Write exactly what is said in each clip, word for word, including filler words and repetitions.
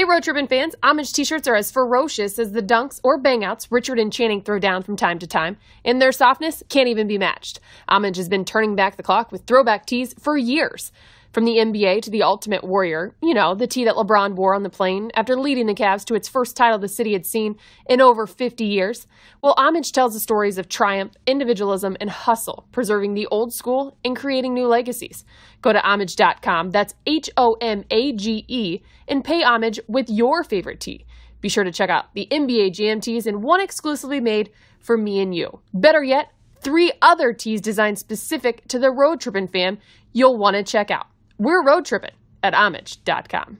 Hey, Road Trippin' fans, Homage t-shirts are as ferocious as the dunks or bangouts Richard and Channing throw down from time to time, and their softness can't even be matched. Homage has been turning back the clock with throwback tees for years. From the N B A to the Ultimate Warrior, you know, the tee that LeBron wore on the plane after leading the Cavs to its first title the city had seen in over fifty years. Well, Homage tells the stories of triumph, individualism, and hustle, preserving the old school and creating new legacies. Go to homage dot com, that's H O M A G E, and pay homage with your favorite tee. Be sure to check out the N B A Jam tees and one exclusively made for me and you. Better yet, three other tees designed specific to the Road Trippin' fam you'll want to check out. We're Road Trippin' at homage dot com.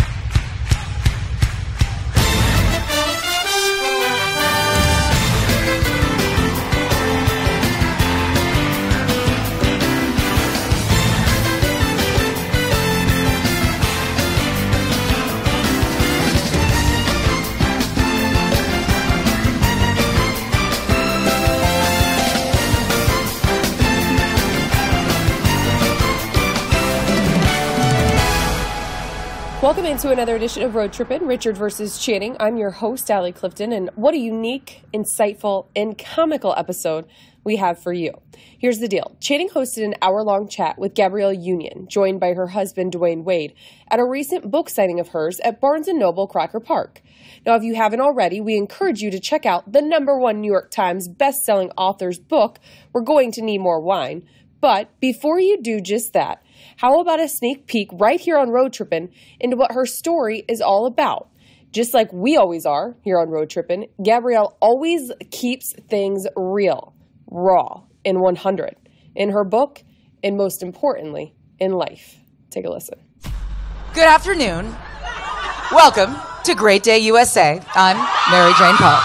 Welcome into another edition of Road Trippin', Richard versus Channing. I'm your host, Allie Clifton, and what a unique, insightful, and comical episode we have for you. Here's the deal. Channing hosted an hour-long chat with Gabrielle Union, joined by her husband, Dwayne Wade, at a recent book signing of hers at Barnes and Noble Crocker Park. Now, if you haven't already, we encourage you to check out the number one New York Times best-selling author's book, We're Going to Need More Wine. But before you do just that, how about a sneak peek right here on Road Trippin' into what her story is all about? Just like we always are here on Road Trippin', Gabrielle always keeps things real, raw, and one hundred. In her book, and most importantly, in life. Take a listen. Good afternoon. Welcome to Great Day U S A. I'm Mary Jane Paul.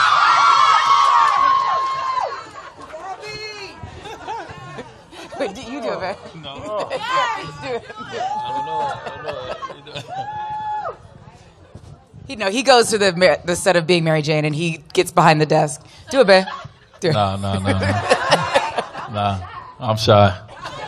Wait, do you do it, man? No. Yes. Do it. I don't know. I don't know. He no, he goes to the the set of being Mary Jane and he gets behind the desk. Do it, babe. Do it. Nah, nah, nah, nah. Nah, I'm shy.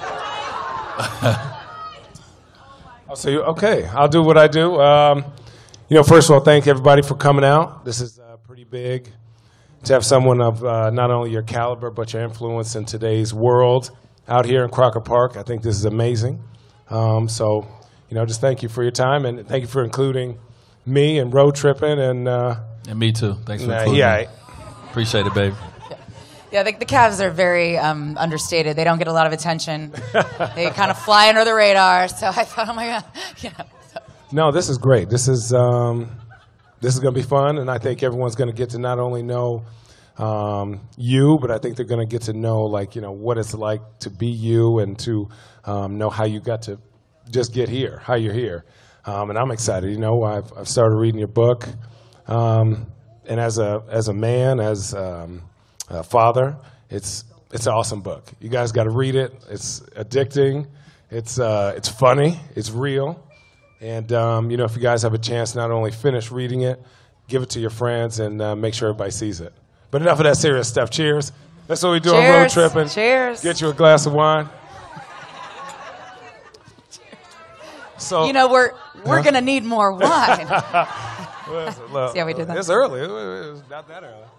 I'll say, okay, I'll do what I do. Um, you know, first of all, thank everybody for coming out. This is uh, pretty big to have someone of uh, not only your caliber, but your influence in today's world out here in Crocker Park. I think this is amazing. Um, so, you know, just thank you for your time, and thank you for including me and Road Trippin'. And, uh, and me too. Thanks for nah, including yeah, me. Appreciate it, babe. Yeah, the, the Cavs are very um, understated. They don't get a lot of attention. They kind of fly under the radar. So I thought, oh my God, yeah. So. No, this is great. This is um, this is going to be fun, and I think everyone's going to get to not only know um, you, but I think they're going to get to know, like, you know, what it's like to be you, and to um, know how you got to just get here, how you're here. Um, and I'm excited. You know, I've, I've started reading your book, um, and as a as a man, as um, a father, it's it's an awesome book. You guys got to read it. It's addicting. It's uh, it's funny. It's real. And um, you know, if you guys have a chance, not only finish reading it, give it to your friends, and uh, make sure everybody sees it. But enough of that serious stuff. Cheers. That's what we do on Road Trippin'. Cheers. Get you a glass of wine. So, you know, we're we're huh? gonna need more wine. Well, see how we did that? It's early. It's not that early.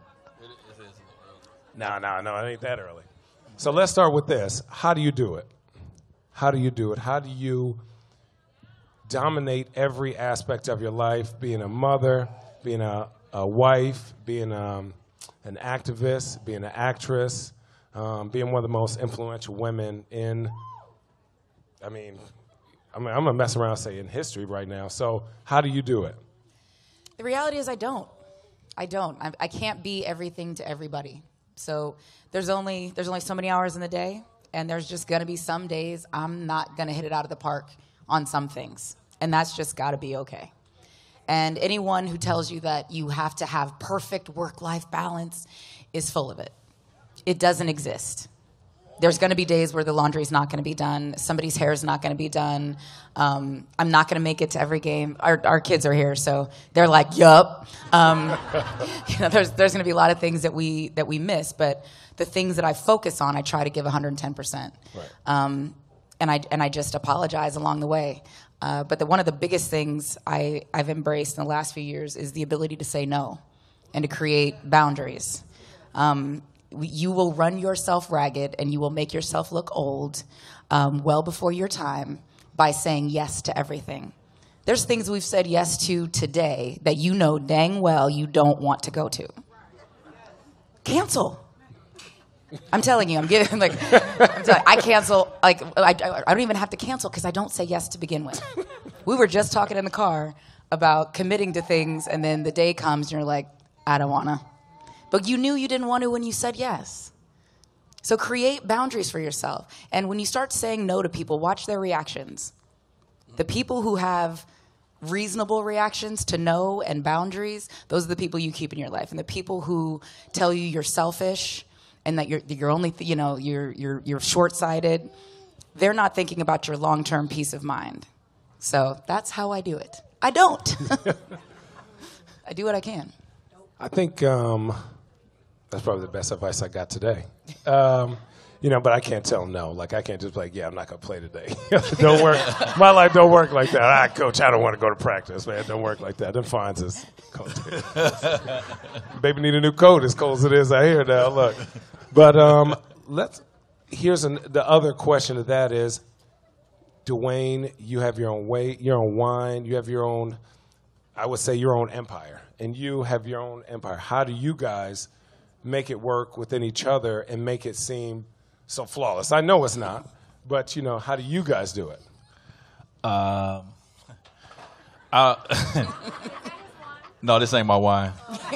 No, no, no, it ain't that early. So let's start with this. How do you do it? How do you do it? How do you dominate every aspect of your life, being a mother, being a, a wife, being um, an activist, being an actress, um, being one of the most influential women in, I mean, I mean, I'm going to mess around and say in history right now. So how do you do it? The reality is I don't. I don't. I, I can't be everything to everybody. So there's only there's only so many hours in the day, and there's just going to be some days I'm not going to hit it out of the park on some things. And that's just got to be okay. And anyone who tells you that you have to have perfect work-life balance is full of it. It doesn't exist. There's going to be days where the laundry's not going to be done. Somebody's hair is not going to be done. Um, I'm not going to make it to every game. Our, our kids are here, so they're like, yup. Um, you know, there's there's going to be a lot of things that we that we miss, but the things that I focus on, I try to give one hundred ten percent. Right. Um, and I and I just apologize along the way. Uh, but the, one of the biggest things I, I've embraced in the last few years is the ability to say no and to create boundaries. Um, you will run yourself ragged and you will make yourself look old um, well before your time by saying yes to everything. There's things we've said yes to today that you know dang well you don't want to go to. Cancel. I'm telling you, I'm giving, like, I'm telling, I cancel, like, I, I don't even have to cancel because I don't say yes to begin with. We were just talking in the car about committing to things, and then the day comes and you're like, I don't want to. But you knew you didn't want to when you said yes. So create boundaries for yourself. And when you start saying no to people, watch their reactions. The people who have reasonable reactions to no and boundaries, those are the people you keep in your life. And the people who tell you you're selfish and that you're you're only th- you know you're you're you're short-sighted, they're not thinking about your long-term peace of mind. So that's how I do it. I don't. I do what I can. I think um, that's probably the best advice I got today. Um, you know, but I can't tell no. Like, I can't just be like, yeah, I'm not going to play today. Don't work. My life don't work like that. Ah, coach, I don't want to go to practice, man. Don't work like that. Them fines is cold. Baby need a new coat as cold as it is out here now. Look. But um, let's, here's an, the other question to that is, Dwayne, you have your own way, your own wine, you have your own, I would say your own empire, and you have your own empire. How do you guys make it work within each other and make it seem so flawless? I know it's not, but, you know, how do you guys do it? Um, uh, no, this ain't my wine.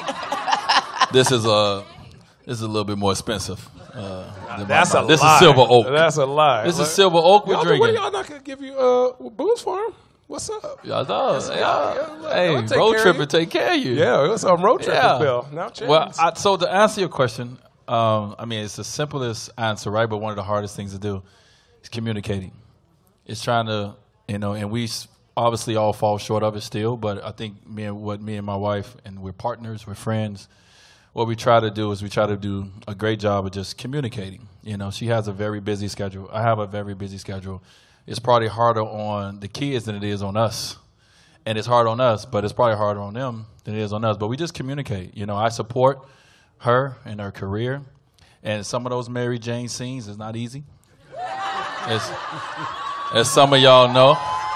This is a, this is a little bit more expensive. Uh, That's a this lie. is Silver Oak. That's a lie. This Look, is Silver Oak we're y'all, drinking. what are y'all not going to give you uh, booze for him? What's up? Y'all know. Yeah, Yeah. yeah, look, Hey, I'll take road care of trip you. and take care of you. Yeah, it was on road trip Yeah. Bill. Now change. Well, I, so to answer your question, um, I mean, it's the simplest answer, right? But one of the hardest things to do is communicating. It's trying to, you know, and we s- obviously all fall short of it still, but I think me and what me and my wife, and we're partners, we're friends, what we try to do is we try to do a great job of just communicating. You know, she has a very busy schedule. I have a very busy schedule. It's probably harder on the kids than it is on us. And it's hard on us, but it's probably harder on them than it is on us. But we just communicate. You know, I support her in her career. And some of those Mary Jane scenes is not easy. As, as some of y'all know.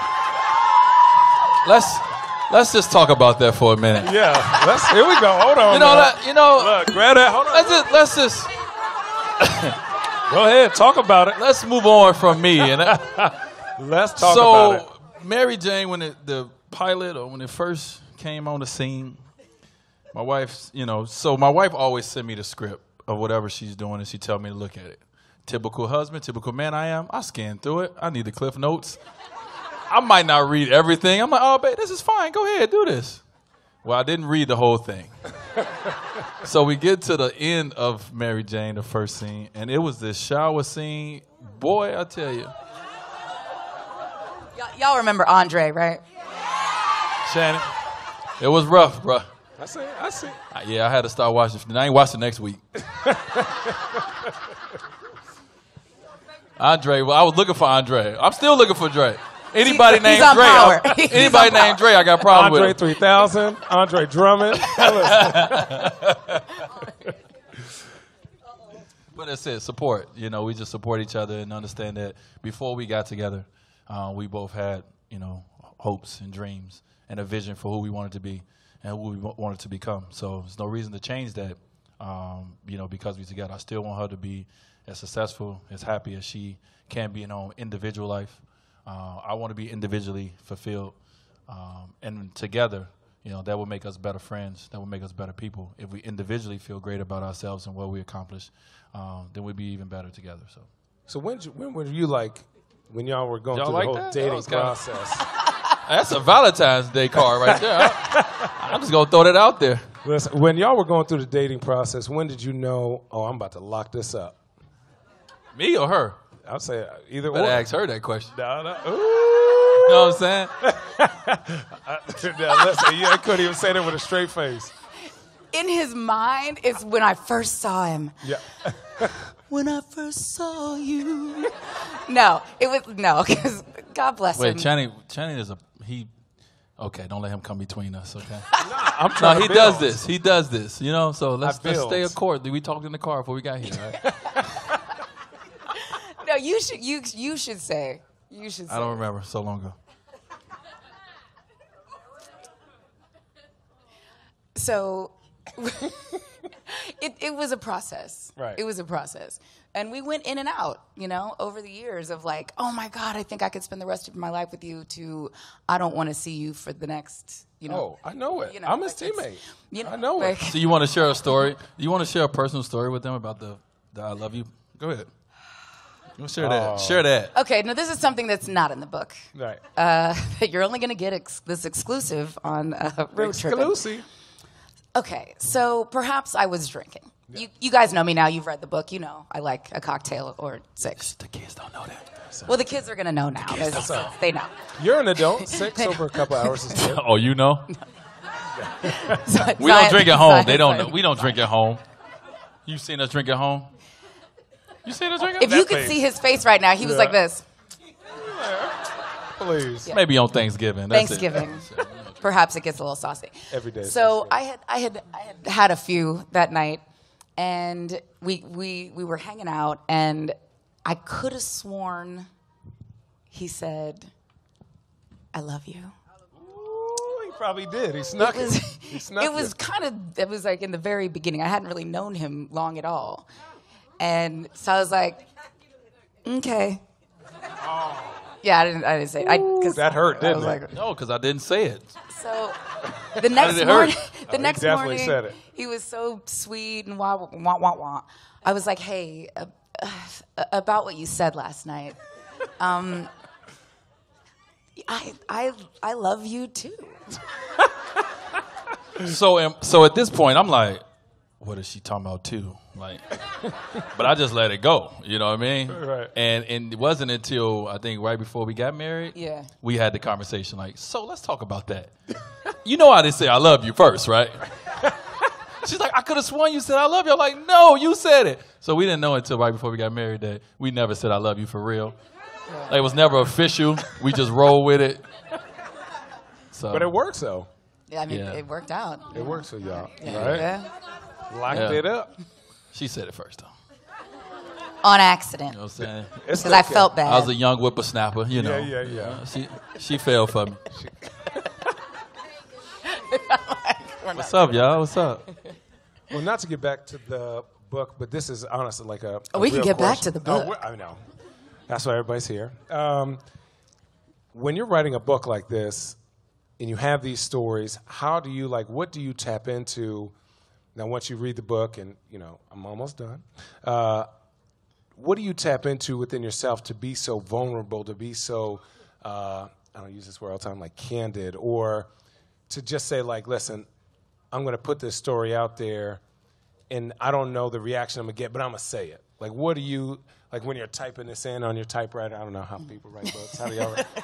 Let's let's just talk about that for a minute. yeah, let's, here we go. Hold on. You know now. that. You know. Look, grab that. Hold on. Let's just let's just Go ahead. Talk about it. let's move on from me. And Let's talk so about it. Mary Jane, when it, the pilot or when it first came on the scene, my wife, you know, so my wife always sent me the script of whatever she's doing, and she tell me to look at it. Typical husband, typical man I am. I scan through it. I need the cliff notes. I might not read everything. I'm like, oh, babe, this is fine. Go ahead, do this. Well, I didn't read the whole thing. So we get to the end of Mary Jane, the first scene, and it was this shower scene. Boy, I tell you. Y- y'all remember Andre, right? Shannon, it was rough, bro. I see. I see. Yeah, I had to start watching. I ain't watching next week. Andre, well, I was looking for Andre. I'm still looking for Dre. Anybody He's named on Dre, power. I- He's anybody on power. named Dre, I got a problem Andre with. three thousand, Andre Drummond. But that's it, support. You know, we just support each other and understand that before we got together, uh, we both had, you know, hopes and dreams and a vision for who we wanted to be and who we wa- wanted to become. So there's no reason to change that, um, you know, because we're together. I still want her to be as successful, as happy as she can be in her own individual life. Uh, I want to be individually fulfilled. Um, and together, you know, that will make us better friends. That will make us better people. If we individually feel great about ourselves and what we accomplish, um, then we'd be even better together. So, So when did you, when were you like when y'all were going Y'all through like the whole that? That dating was kinda- process? that's a Valentine's Day card right there. I, I'm just gonna throw that out there. Listen, when y'all were going through the dating process, when did you know? Oh, I'm about to lock this up. Me or her? I'll say either Better or. ask her that question. No, no. You know what I'm saying? Now, listen, you couldn't even say that with a straight face. In his mind, it's when I first saw him. Yeah. When I first saw you. No, it was, no, because God bless Wait, him. Channing, Channing is a he. Okay, don't let him come between us. Okay. I'm No, trying he to does build. this. He does this. You know. So let's I let's stay build. accord. We talked in the car before we got here. Right? No, you should. You you should say. You should. Say. I don't remember. So long ago. So it, it was a process. Right. It was a process. And we went in and out, you know, over the years of like, oh my God, I think I could spend the rest of my life with you, to I don't want to see you for the next, you know. Oh, I know it. You know, I'm his like it's- teammate. You know, I know like, it. So you want to share a story? You want to share a personal story with them about the, the I love you? Go ahead. You want to share that? Share that. Okay, now this is something that's not in the book. Right. Uh, that you're only going to get ex- this exclusive on uh, Road Trippin'. Exclusive. Okay, so perhaps I was drinking. You, you guys know me now. You've read the book. You know I like a cocktail or six. The kids don't know that. Well, the kids are going to know now. There's- They know. You're an adult. Six over a couple hours is good. Oh, you know? So- We don't drink at home. science- They don't know. science. We don't drink at home. You seen us drink at home? You seen us drink at If home? you could face. see his face right now, he was Yeah. like this. Please. Maybe on Thanksgiving. That's it. Thanksgiving. Perhaps it gets a little saucy. Every day is So Thanksgiving. I had I had I had had a few that night, and we we we were hanging out, and I could have sworn he said, "I love you." Ooh, he probably did. He snuck It it. was, He snuck it was kind of, it was like in the very beginning. I hadn't really known him long at all. And so I was like, okay. Yeah, I didn't, I didn't say I, cause That hurt, I didn't was it? like, No, because I didn't say it. so the next did it morning, hurt? the Oh, he next definitely morning, said it. he was so sweet and wah, wah, wah, wah. I was like, hey, uh, uh, about what you said last night. Um, I, I, I love you too. So, um, so at this point, I'm like, what is she talking about too? Like, but I just let it go. You know what I mean? Right. And and it wasn't until I think right before we got married, Yeah. we had the conversation. Like, so let's talk about that. You know, I didn't say I love you first, right? She's like, I could have sworn you said I love you. I'm like, no, you said it. So we didn't know until right before we got married that we never said I love you for real. Like, it was never official. We just roll with it. So, But it works, though. Yeah, I mean, Yeah. it worked out. It works for y'all, Yeah. right? Yeah. Locked Yeah. it up. she said it first, though. On accident. You know what I'm saying? It's Because I okay. felt bad. I was a young whippersnapper, you know. Yeah, yeah, yeah. She she fell for me. What's up, y'all? What's up? Well, not to get back to the book, but this is honestly like a. Oh, a we can real get back question. to the Oh, book. we're- I know. That's why everybody's here. Um, when you're writing a book like this, and you have these stories, how do you like? What do you tap into? Now, once you read the book, and you know, I'm almost done. Uh, what do you tap into within yourself to be so vulnerable, to be so? Uh, I don't use this word all the time, like candid, or to just say, like, listen, I'm going to put this story out there, and I don't know the reaction I'm going to get, but I'm going to say it. Like, what do you, like when you're typing this in on your typewriter, I don't know how people write books. How do y'all write?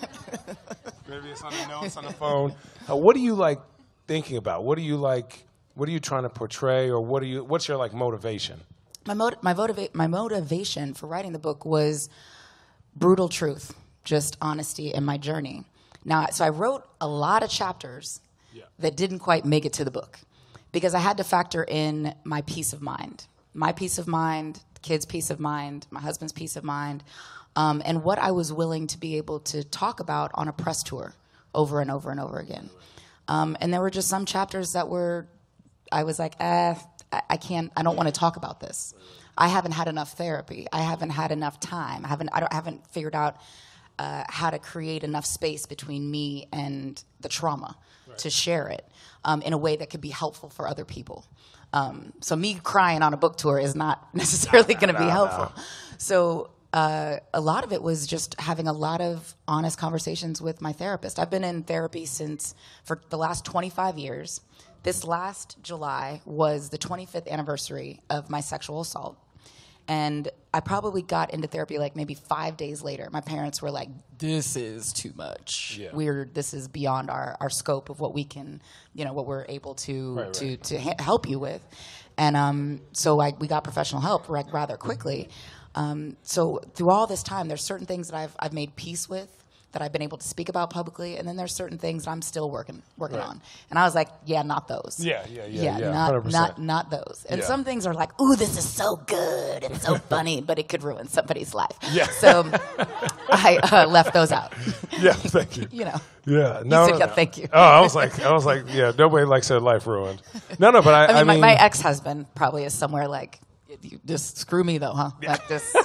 Maybe it's on the notes on the phone. Uh, what are you, like, thinking about? What are you, like, what are you trying to portray, or what are you, what's your, like, motivation? My, mot- my, motiva- my motivation for writing the book was brutal truth, just honesty in my journey. Now, so I wrote a lot of chapters that didn't quite make it to the book because I had to factor in my peace of mind, my peace of mind, the kids' peace of mind, my husband's peace of mind, um, and what I was willing to be able to talk about on a press tour over and over and over again. Um, and there were just some chapters that were, I was like, eh, I, I can't, I don't want to talk about this. I haven't had enough therapy. I haven't had enough time. I haven't, I don't, I haven't figured out uh, how to create enough space between me and the trauma right. to share it um, in a way that could be helpful for other people. Um, so me crying on a book tour is not necessarily going to be helpful. So uh, a lot of it was just having a lot of honest conversations with my therapist. I've been in therapy since for the last twenty-five years. This last July was the twenty-fifth anniversary of my sexual assault. And I probably got into therapy like maybe five days later. My parents were like, this is too much. Yeah. We're, this is beyond our, our scope of what we can, you know, what we're able to right, to, right. to ha- help you with. And um, so I, we got professional help like, rather quickly. Um, so through all this time, there's certain things that I've, I've made peace with. that I've been able to speak about publicly, and then there's certain things that I'm still working working right. on. And I was like, yeah, not those. Yeah, yeah, yeah, yeah, yeah not not not those. And yeah. some things are like, ooh, this is so good and so funny, but it could ruin somebody's life. Yeah. So I uh, left those out. Yeah, thank you. You know. Yeah, no, you said, no, yeah, no. thank you. Oh, I was like, I was like, yeah, nobody likes their life ruined. No, no, but I, I mean, I my, mean, my ex-husband probably is somewhere like, you just screw me though, huh? Like this.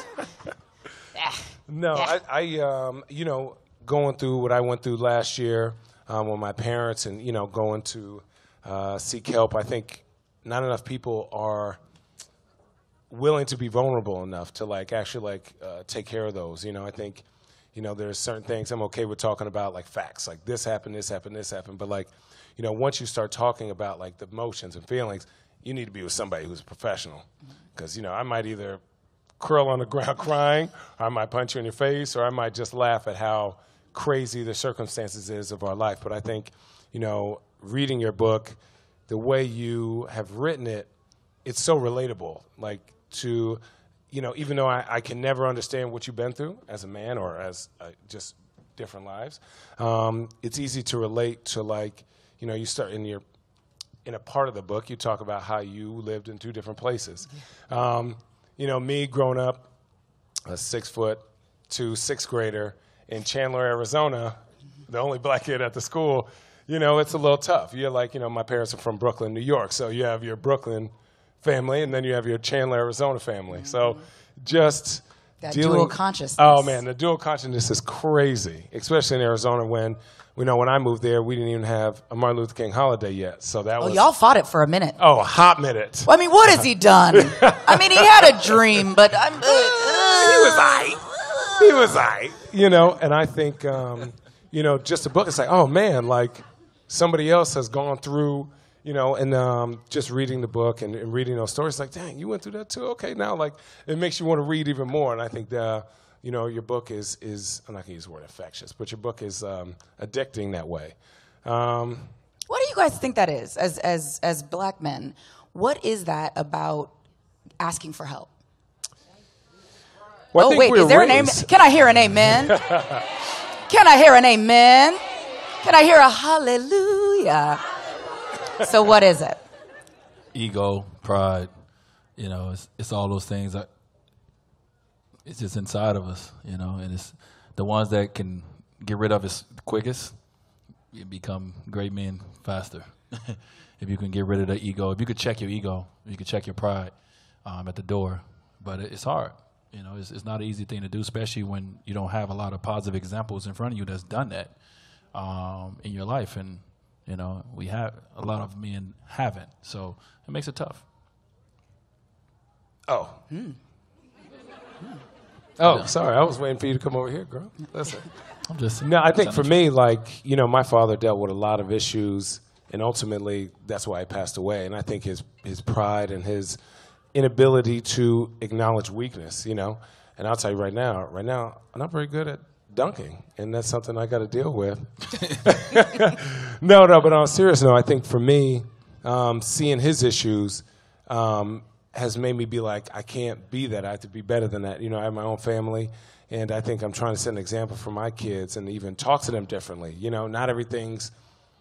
No, yeah. I, I um, you know, going through what I went through last year um, with my parents, and you know, going to uh, seek help. I think not enough people are willing to be vulnerable enough to like actually like uh, take care of those. You know, I think. You know, there's certain things I'm okay with talking about, like facts, like this happened, this happened, this happened. But like, you know, once you start talking about like the emotions and feelings, you need to be with somebody who's a professional. Because, you know, I might either curl on the ground crying, or I might punch you in your face, or I might just laugh at how crazy the circumstances is of our life. But I think, you know, reading your book, the way you have written it, it's so relatable. Like to... You know, even though I, I can never understand what you've been through as a man or as uh, just different lives, um, it's easy to relate to, like, you know, you start in your, in a part of the book, you talk about how you lived in two different places. Um, you know, me growing up, a six foot two sixth grader in Chandler, Arizona, the only black kid at the school, you know, it's a little tough. You're like, you know, my parents are from Brooklyn, New York, so you have your Brooklyn family, and then you have your Chandler, Arizona family. Mm-hmm. So just that dealing, dual consciousness. Oh, man, the dual consciousness is crazy, especially in Arizona when, you know, when I moved there, we didn't even have a Martin Luther King holiday yet. So that oh, was... Oh, y'all fought it for a minute. Oh, a hot minute. Well, I mean, what has he done? I mean, he had a dream, but I'm... Uh, he was aight. He was aight. You know, and I think, um, you know, just a book, it's like, oh, man, like somebody else has gone through... You know, and um, just reading the book and, and reading those stories, like, dang, you went through that too? Okay, now, like, it makes you want to read even more. And I think, the, you know, your book is, is I'm not going to use the word infectious, but your book is um, addicting that way. Um, what do you guys think that is, as, as, as black men? What is that about asking for help? Well, oh, wait, is there raised. an amen? Can I hear an amen? Can I hear an amen? Can I hear a hallelujah? So what is it? Ego, pride, you know, it's, it's all those things that it's just inside of us, you know, and it's the ones that can get rid of it quickest, you become great men faster. If you can get rid of the ego, if you could check your ego, you could check your pride um, at the door, but it, it's hard. You know, it's, it's not an easy thing to do, especially when you don't have a lot of positive examples in front of you that's done that um, in your life. And you know, we have a lot of men haven't, so it makes it tough. Oh. Hmm. Oh, sorry. I was waiting for you to come over here, girl. Listen. I'm just. No, I think for me, like, you know, my father dealt with a lot of issues, and ultimately that's why he passed away. And I think his his pride and his inability to acknowledge weakness, you know. And I'll tell you right now, right now, I'm not very good at dunking, and that's something I got to deal with. no, no, but on a serious note, I think for me, um, seeing his issues um, has made me be like, I can't be that. I have to be better than that. You know, I have my own family, and I think I'm trying to set an example for my kids and even talk to them differently. You know, not everything's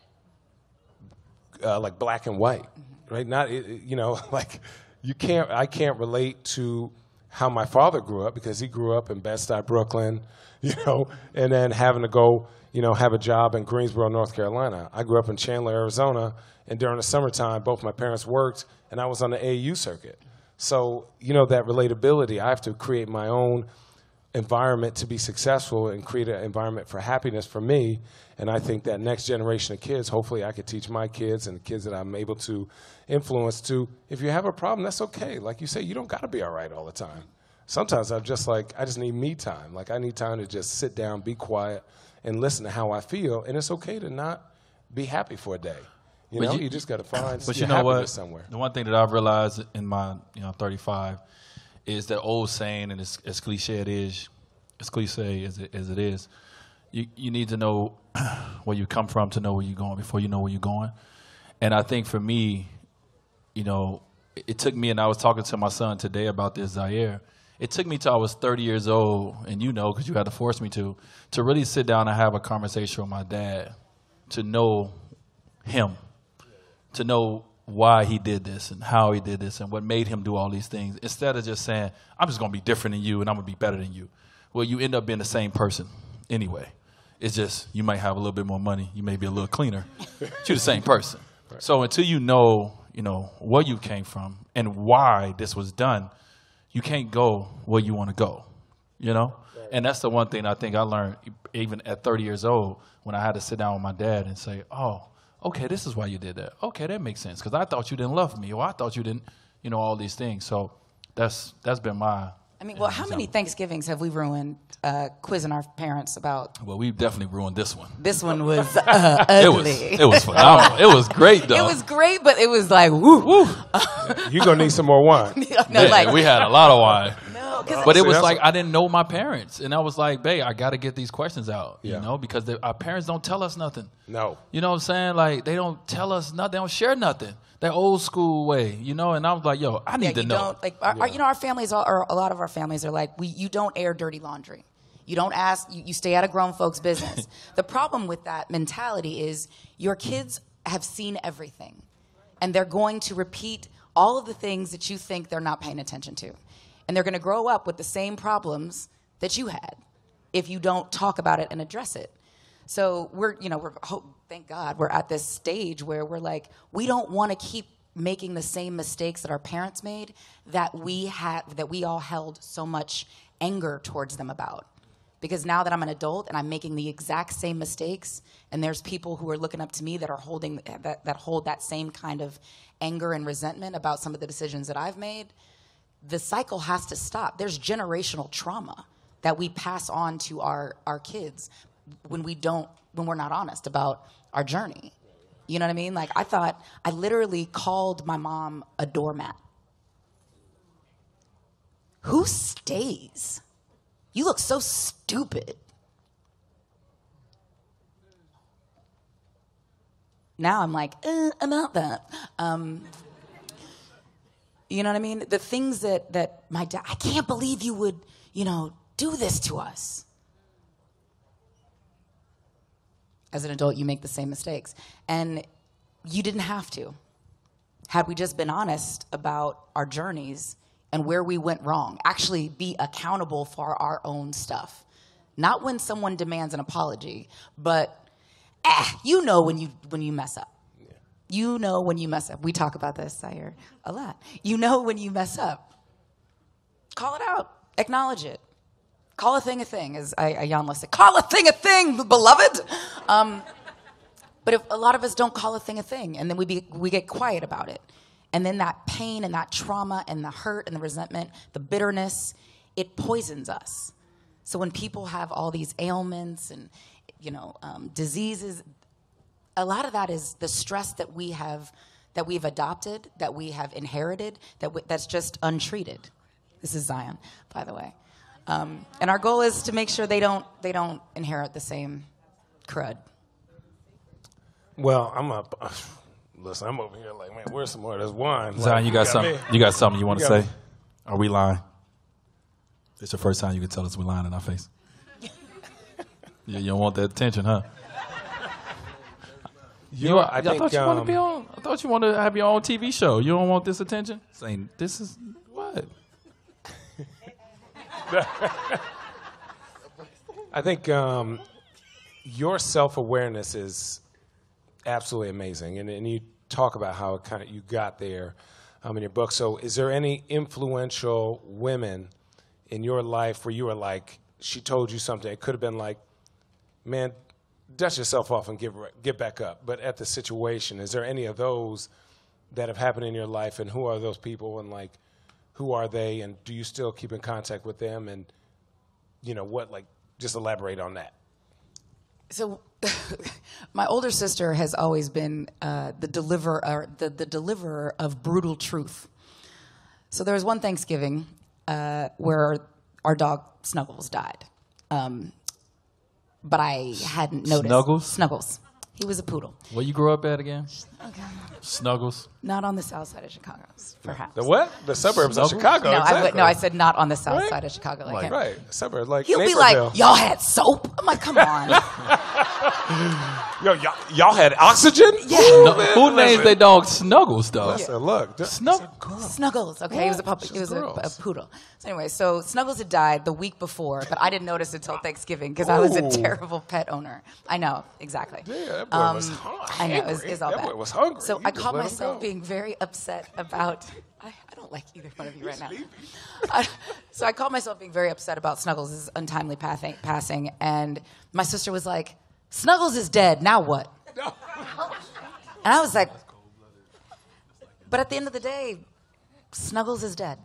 uh, like black and white, right? Not, you know, like you can't. I can't relate to how my father grew up because he grew up in Bed-Stuy, Brooklyn, you know, and then having to go, you know, have a job in Greensboro, North Carolina. I grew up in Chandler, Arizona, and during the summertime, both my parents worked, and I was on the A A U circuit. So, you know, that relatability, I have to create my own environment to be successful and create an environment for happiness for me. And I think that next generation of kids, hopefully I could teach my kids and the kids that I'm able to influence to, if you have a problem, that's okay. Like you say, you don't got to be all right all the time. Sometimes I'm just like, I just need me time. Like I need time to just sit down, be quiet, and listen to how I feel. And it's okay to not be happy for a day. You know, you, you just got to find but your you know happiness what? somewhere. The one thing that I've realized in my, you know, thirty-five is that old saying, and as, as cliche it is, as cliche as it, as it is, you, you need to know where you come from to know where you're going before you know where you're going. And I think for me, you know, it, it took me, and I was talking to my son today about this, Zaire, it took me till I was thirty years old, and you know, because you had to force me to, to really sit down and have a conversation with my dad, to know him, to know why he did this and how he did this and what made him do all these things, instead of just saying, I'm just going to be different than you and I'm going to be better than you. Well, you end up being the same person anyway. It's just you might have a little bit more money. You may be a little cleaner. But you're the same person. Right. So until you know, you know, where you came from and why this was done, you can't go where you want to go, you know? Right. And that's the one thing I think I learned even at thirty years old when I had to sit down with my dad and say, oh, okay, this is why you did that. Okay, that makes sense because I thought you didn't love me or I thought you didn't, you know, all these things. So that's that's been my... I mean, well, how many Thanksgivings have we ruined uh, quizzing our parents about? Well, we've definitely ruined this one. This one was uh, ugly. It was, it was phenomenal. It was great, though. It was great, but it was like, woo. woo. You're going to need some more wine. no, yeah, like, we had a lot of wine. No, but it was like I didn't know my parents. And I was like, babe, I got to get these questions out, yeah. you know, because they, our parents don't tell us nothing. No. You know what I'm saying? Like, they don't tell us nothing. They don't share nothing. That old school way, you know, and I was like, yo, I need yeah, to you know. Don't, like, our, yeah. our, you know, our families, are, or a lot of our families are like, we, you don't air dirty laundry. You don't ask, you, you stay out of grown folks' business. The problem with that mentality is your kids have seen everything, and they're going to repeat all of the things that you think they're not paying attention to. And they're going to grow up with the same problems that you had if you don't talk about it and address it. So we're, you know, we're, oh, thank God we're at this stage where we're like, we don't want to keep making the same mistakes that our parents made that we had, that we all held so much anger towards them about. Because now that I'm an adult and I'm making the exact same mistakes, and there's people who are looking up to me that are holding that, that hold that same kind of anger and resentment about some of the decisions that I've made, the cycle has to stop. There's generational trauma that we pass on to our, our kids when we don't, when we're not honest about our journey. You know what I mean? Like, I thought, I literally called my mom a doormat. Who stays? You look so stupid. Now I'm like, eh, about that. Um, you know what I mean? The things that, that my dad, I can't believe you would, you know, do this to us. As an adult, you make the same mistakes. And you didn't have to. Had we just been honest about our journeys and where we went wrong, actually be accountable for our own stuff. Not when someone demands an apology, but eh, you know when you when you mess up. Yeah. You know when you mess up. We talk about this, I hear a lot. You know when you mess up. Call it out. Acknowledge it. Call a thing a thing, as Iyanla said. Call a thing a thing, beloved. Um, but if a lot of us don't call a thing a thing, and then we be, we get quiet about it, and then that pain and that trauma and the hurt and the resentment, the bitterness, it poisons us. So when people have all these ailments and you know um, diseases, a lot of that is the stress that we have, that we've adopted, that we have inherited, that we, that's just untreated. This is Zion, by the way. Um, and our goal is to make sure they don't they don't inherit the same crud. Well, I'm up. Uh, listen, I'm over here like, man, where's some more of this wine? Zion, like, you got, got something. Me. You got something you want to say? Me. Are we lying? It's the first time you can tell us we're lying in our face. you, you don't want that attention, huh? You, you I, I think, thought you um, want to be on. I thought you wanted to have your own T V show. You don't want this attention? Saying this is what? I think um, your self-awareness is absolutely amazing, and, and you talk about how it kind of you got there um, in your book. So, is there any influential women in your life where you were like, she told you something? It could have been like, man, dust yourself off and get get back up. But at the situation, is there any of those that have happened in your life, and who are those people, and like, who are they, and do you still keep in contact with them, and you know what, like, just elaborate on that. So, my older sister has always been uh, the deliverer, the, the deliverer of brutal truth. So there was one Thanksgiving uh, where our dog Snuggles died, um, but I hadn't noticed. Snuggles? Snuggles. He was a poodle. Where you grew up at again? Okay. Snuggles. Not on the south side of Chicago, perhaps. The what? The suburbs Snuggles? of Chicago. No, exactly. I would, no, I said not on the south Right? side of Chicago. Like, Like, him. Right, suburbs like He'll be Naperville. like, y'all had soap? I'm like, come on. Yo, y'all, y'all had oxygen? Yeah. Ooh, No, man, who names listen. their dog Snuggles, though? Listen, look. th- Snug- Snuggles. Okay, he was a puppy. He was a, a gross. poodle. So anyway, so Snuggles had died the week before, but I didn't notice until Thanksgiving because I was a Ooh. terrible pet owner. I know exactly. Yeah, that boy Um, was hungry. I know it was, it was all That bad. boy was hungry. So You I just caught let him myself go. being very upset about. I, I don't like either one of you right now. I, so I caught myself being very upset about Snuggles' untimely pathing, passing, and my sister was like, "Snuggles is dead. Now what?" And I was like, but at the end of the day, Snuggles is dead.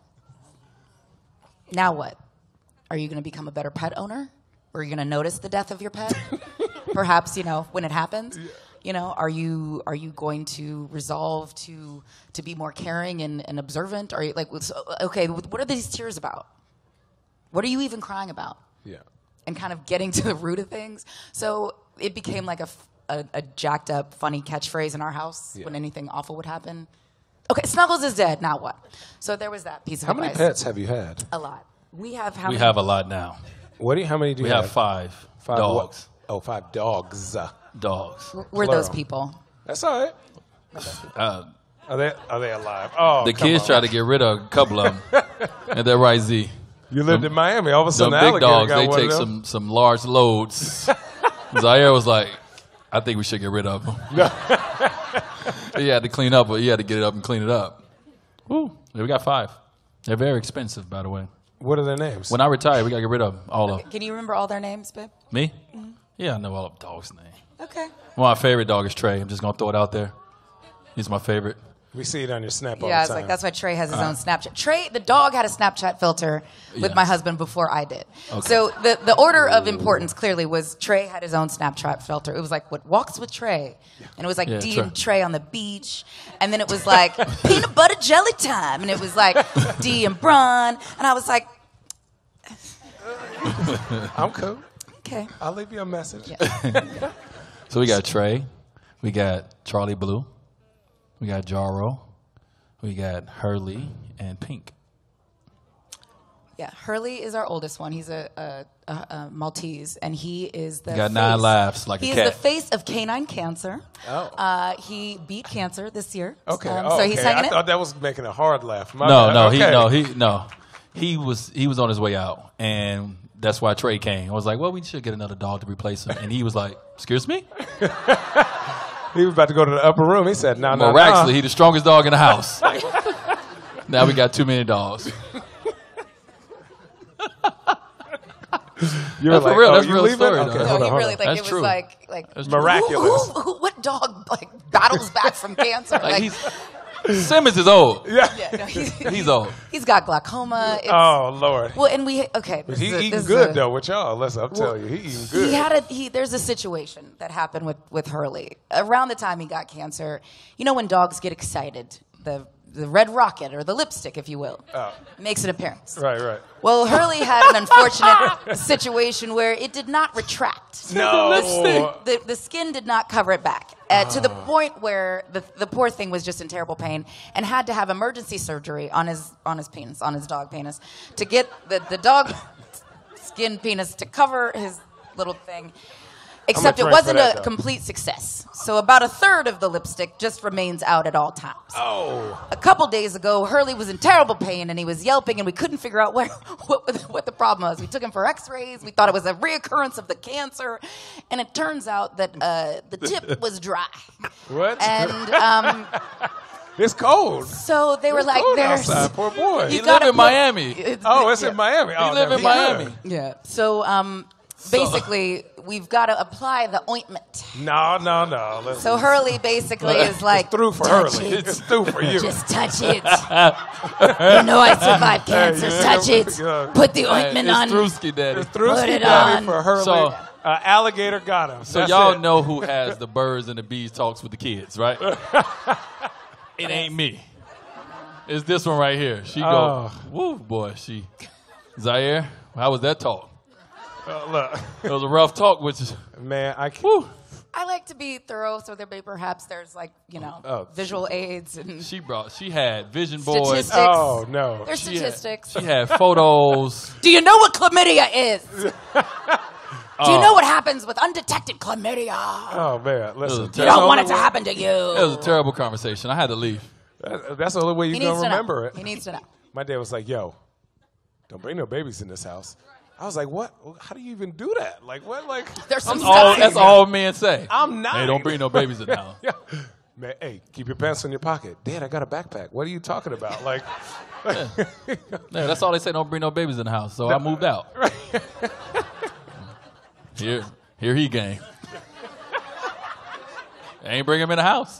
Now what? Are you going to become a better pet owner? Or are you going to notice the death of your pet? Perhaps, you know, when it happens. You know, are you are you going to resolve to to be more caring and, and observant? Are you like, so, okay, what are these tears about? What are you even crying about? Yeah. And kind of getting to the root of things. So it became like a, f- a, a jacked up, funny catchphrase in our house Yeah. when anything awful would happen. Okay, Snuggles is dead. Now what? So there was that piece of How many advice. pets have you had? A lot. We have how We many? have a lot now. What do you, how many do you We have five, Five dogs. what? Oh, five dogs. Uh, Dogs. We're those plural. people. That's all right. Uh, Are they are they alive? Oh, the come kids on. try to get rid of a couple of them. And they're right, Z. You lived in Miami. All of a Some sudden, the big alligator dogs, got they one take of them. some, some large loads. Zaire was like, I think we should get rid of them. He had to clean up, but he had to get it up and clean it up. Woo. Yeah, we got five. They're very expensive, by the way. What are their names? When I retire, we got to get rid of them, all of them. Can you remember all their names, babe? Me? Yeah, I know all of the dogs' names. Okay. Well, my favorite dog is Trey. I'm just going to throw it out there. He's my favorite. we see it on your snap all Yeah, the it's time. like that's why Trey has his own Snapchat. Trey, the dog, had a Snapchat filter with Yeah. my husband before I did. So the the order of importance clearly was Trey had his own Snapchat filter. It was like what walks with Trey, and it was like Yeah, D Trey. and Trey on the beach, and then it was like peanut butter jelly time, and it was like D and Bron, and I was like, I'm cool. okay, I'll leave you a message. So we got Trey. We got Charlie Blue. We got Jarro. We got Hurley and Pink. yeah. Hurley is our oldest one. He's a, a, a, a Maltese, and he is the You got nine face- laughs like a he cat. is the face of canine cancer. Oh. Uh, he beat cancer this year. Okay. Um, oh, so he's okay. hanging I it. thought that was making a hard laugh. My No, bad. no, okay. he no, he no. He was he was on his way out, and that's why Trey came. I was like, well, we should get another dog to replace him, and he was like, excuse me. He was about to go to the upper room. He said, "No, no, Miraculously, no." he the strongest dog in the house. Now we got too many dogs. You were That's for like, real. "Oh, That's you real leaving?" story, Okay, though. No, hold he on, hold really on. like That's it was true. like like That's true. Miraculous. Who, who, who, what dog like battles back from cancer? Like Like, he's Simmons is old. Yeah. yeah, no, he's, He's old. he's got glaucoma. It's, Oh Lord. well, and we okay. This He is a- eating this is good a- though with y'all. Listen, I'll tell you, he eating good. He had a he. There's a situation that happened with with Hurley around the time he got cancer. You know when dogs get excited, the the red rocket or the lipstick, if you will, makes an appearance. right, right. Well, Hurley had an unfortunate situation where it did not retract. No. The, the skin did not cover it back uh, to the point where the, the poor thing was just in terrible pain and had to have emergency surgery on his on his penis, on his dog penis, to get the, the dog skin penis to cover his little thing. Except it drink for wasn't that, a though. complete success. So about a third of the lipstick just remains out at all times. Oh. A couple days ago, Hurley was in terrible pain and he was yelping, and we couldn't figure out where what, what the problem was. We took him for X-rays. We thought it was a reoccurrence of the cancer, and it turns out that uh, the tip was dry. What? And um, It's cold. so they were It's like, cold "There's." outside, poor boy. He You gotta live in put- Miami. It's- Oh, it's yeah. in Miami. Oh, He live never in mind. Miami. Yeah. So um, basically, we've got to apply the ointment. No, no, no. Listen. So Hurley basically is like, it's through for "Touch Hurley. it. It's through for you. Just touch it. You know I survived cancer. yeah, Touch it. yeah. Put the Hey, ointment it's on. Drewski, Daddy. It's through Put it Daddy on. for Hurley. So- uh, alligator got him. So That's y'all it. know who has the birds and the bees talks with the kids, right? It ain't me. It's this one right here. She go, Oh. woo, boy, she. Zaire, how was that talk? Uh, look, It was a rough talk, which is, man, I can't. woo. I like to be thorough, so there may perhaps there's like you know Oh, visual aids and She brought. She had vision boards. statistics. Oh no. There's She had- statistics. She had photos. Do you know what chlamydia is? Do you know what happens with undetected chlamydia? Oh man, listen. a You terrible- don't want it to happen to It you. was a terrible conversation. I had to leave. That- That's the only way He you're needs gonna to remember know. it. He needs to know. My dad was like, "Yo, don't bring no babies in this house." I was like, "What? How do you even do that? Like what? Like There's some That's all, stuff. that's all men say. I'm not. Hey, don't bring no babies in the house. Yeah. Man, hey, keep your pants in your pocket. Dad, I got a backpack. What are you talking about? Like, Yeah, that's all they say. Don't bring no babies in the house. So I moved out. Here, here he came. Ain't bring him in the house.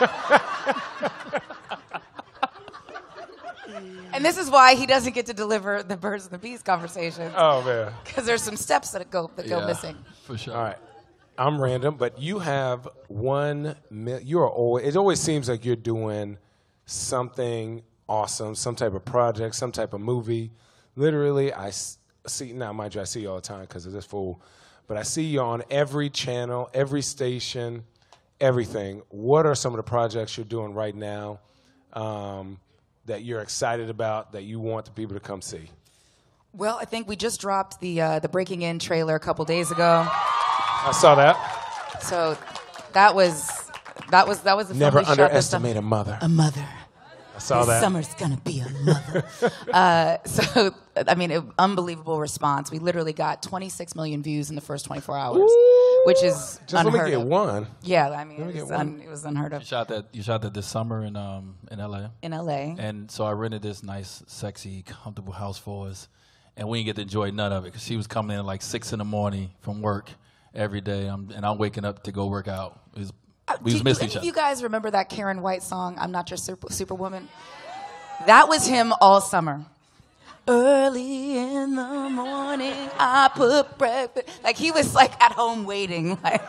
And this is why he doesn't get to deliver the birds and the bees conversation. oh man. Because there's some steps that go that go Yeah, missing. for sure. All right. I'm random, but you have one. Mil- you are always. It always seems like you're doing something awesome, some type of project, some type of movie. Literally, I s- see. Now, mind you, I see you all the time because of this fool. But I see you on every channel, every station, everything. What are some of the projects you're doing right now um, that you're excited about that you want the people to come see? Well, I think we just dropped the uh, the Breaking In trailer a couple days ago. I saw that. So that was that was that was the film Never we shot this underestimate a mother. summer. A mother. I saw This that. summer's gonna be a mother. uh, so I mean, it, unbelievable response. We literally got twenty-six million views in the first twenty-four hours, which is Just let unheard me get of. one. Yeah, I mean, me it get was, one. un, it was unheard You of shot that. You shot that this summer in um in L A. in L A. And so I rented this nice, sexy, comfortable house for us, and we didn't get to enjoy none of it because she was coming in at like six in the morning from work every day, I'm, and I'm waking up to go work out. It was, Uh, we do, was do missing any each of other. you guys remember that Karen White song, I'm Not Your Super, Superwoman? That was him all summer. Early in the morning, I put breakfast. Like, he was, like, at home waiting. Like,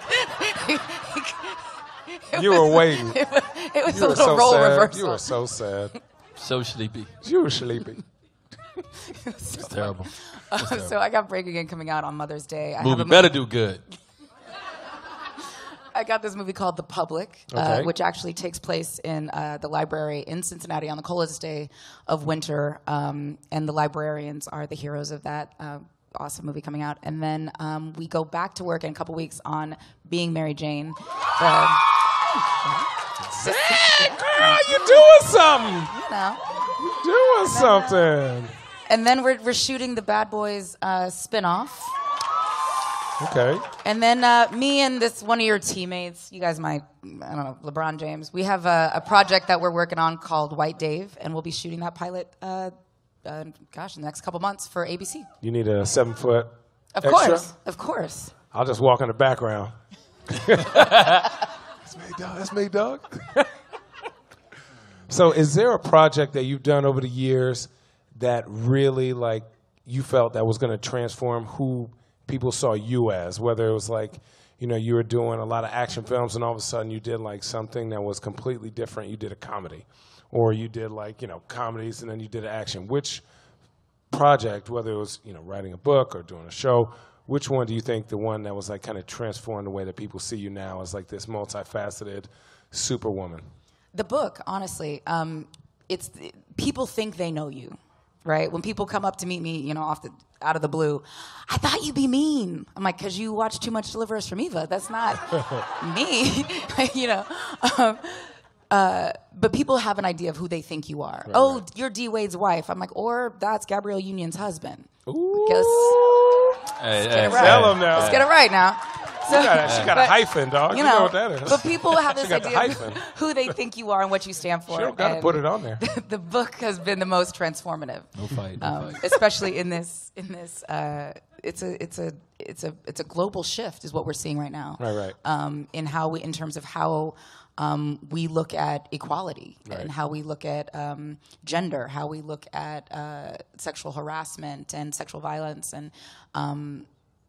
it You was- were waiting. It was, it was You a were little so role sad. reversal. You were so sad. So sleepy. You were sleepy. It's terrible. So I got Breaking In coming out on Mother's Day. I have Movie a better do good. I got this movie called The Public, Okay. uh, which actually takes place in uh, the library in Cincinnati on the coldest day of winter. Um, and the librarians are the heroes of that uh, awesome movie coming out. And then um, we go back to work in a couple weeks on Being Mary Jane. The, Hey, girl, you doing something. you know. Doing something. And then we're, we're shooting the Bad Boys uh, spinoff. Okay. And then uh, me and this one of your teammates, you guys might, I don't know, LeBron James, we have a, a project that we're working on called White Dave, and we'll be shooting that pilot, uh, uh, gosh, in the next couple months for A B C. You need a seven foot. Of extra? course, of course. I'll just walk in the background. That's me, dog. That's me, dog. So, is there a project that you've done over the years that really, like, you felt that was going to transform who people saw you as? Whether it was like, you know, you were doing a lot of action films, and all of a sudden you did like something that was completely different. You did a comedy, or you did like, you know, comedies, and then you did action. Which project, whether it was, you know, writing a book or doing a show, which one do you think the one that was like kind of transformed the way that people see you now as like this multifaceted superwoman? The book, honestly, um, it's people think they know you, right? When people come up to meet me, you know, off the out of the blue, I thought you'd be mean. I'm like, because you watch too much Deliver Us from Eva. That's not me, you know. Um, uh, but people have an idea of who they think you are. Right, oh, right. You're D Wade's wife. I'm like, or that's Gabrielle Union's husband. Ooh. Guess, Hey, let's hey, get it right. Tell him now. Let's get it right now. So, She got, a, she got but, a hyphen, dog. You, You know, know, what that is. but people have this She got the idea of hyphen. who they think you are and what you stand for. She don't got to and put it on there. The book has been the most transformative, No fight. No um, fight. especially in this. In this, uh, it's a, it's a, it's a, it's a global shift, is what we're seeing right now. Right, right. Um, in how we, in terms of how um, we look at equality Right. and how we look at um, gender, how we look at uh, sexual harassment and sexual violence, and um,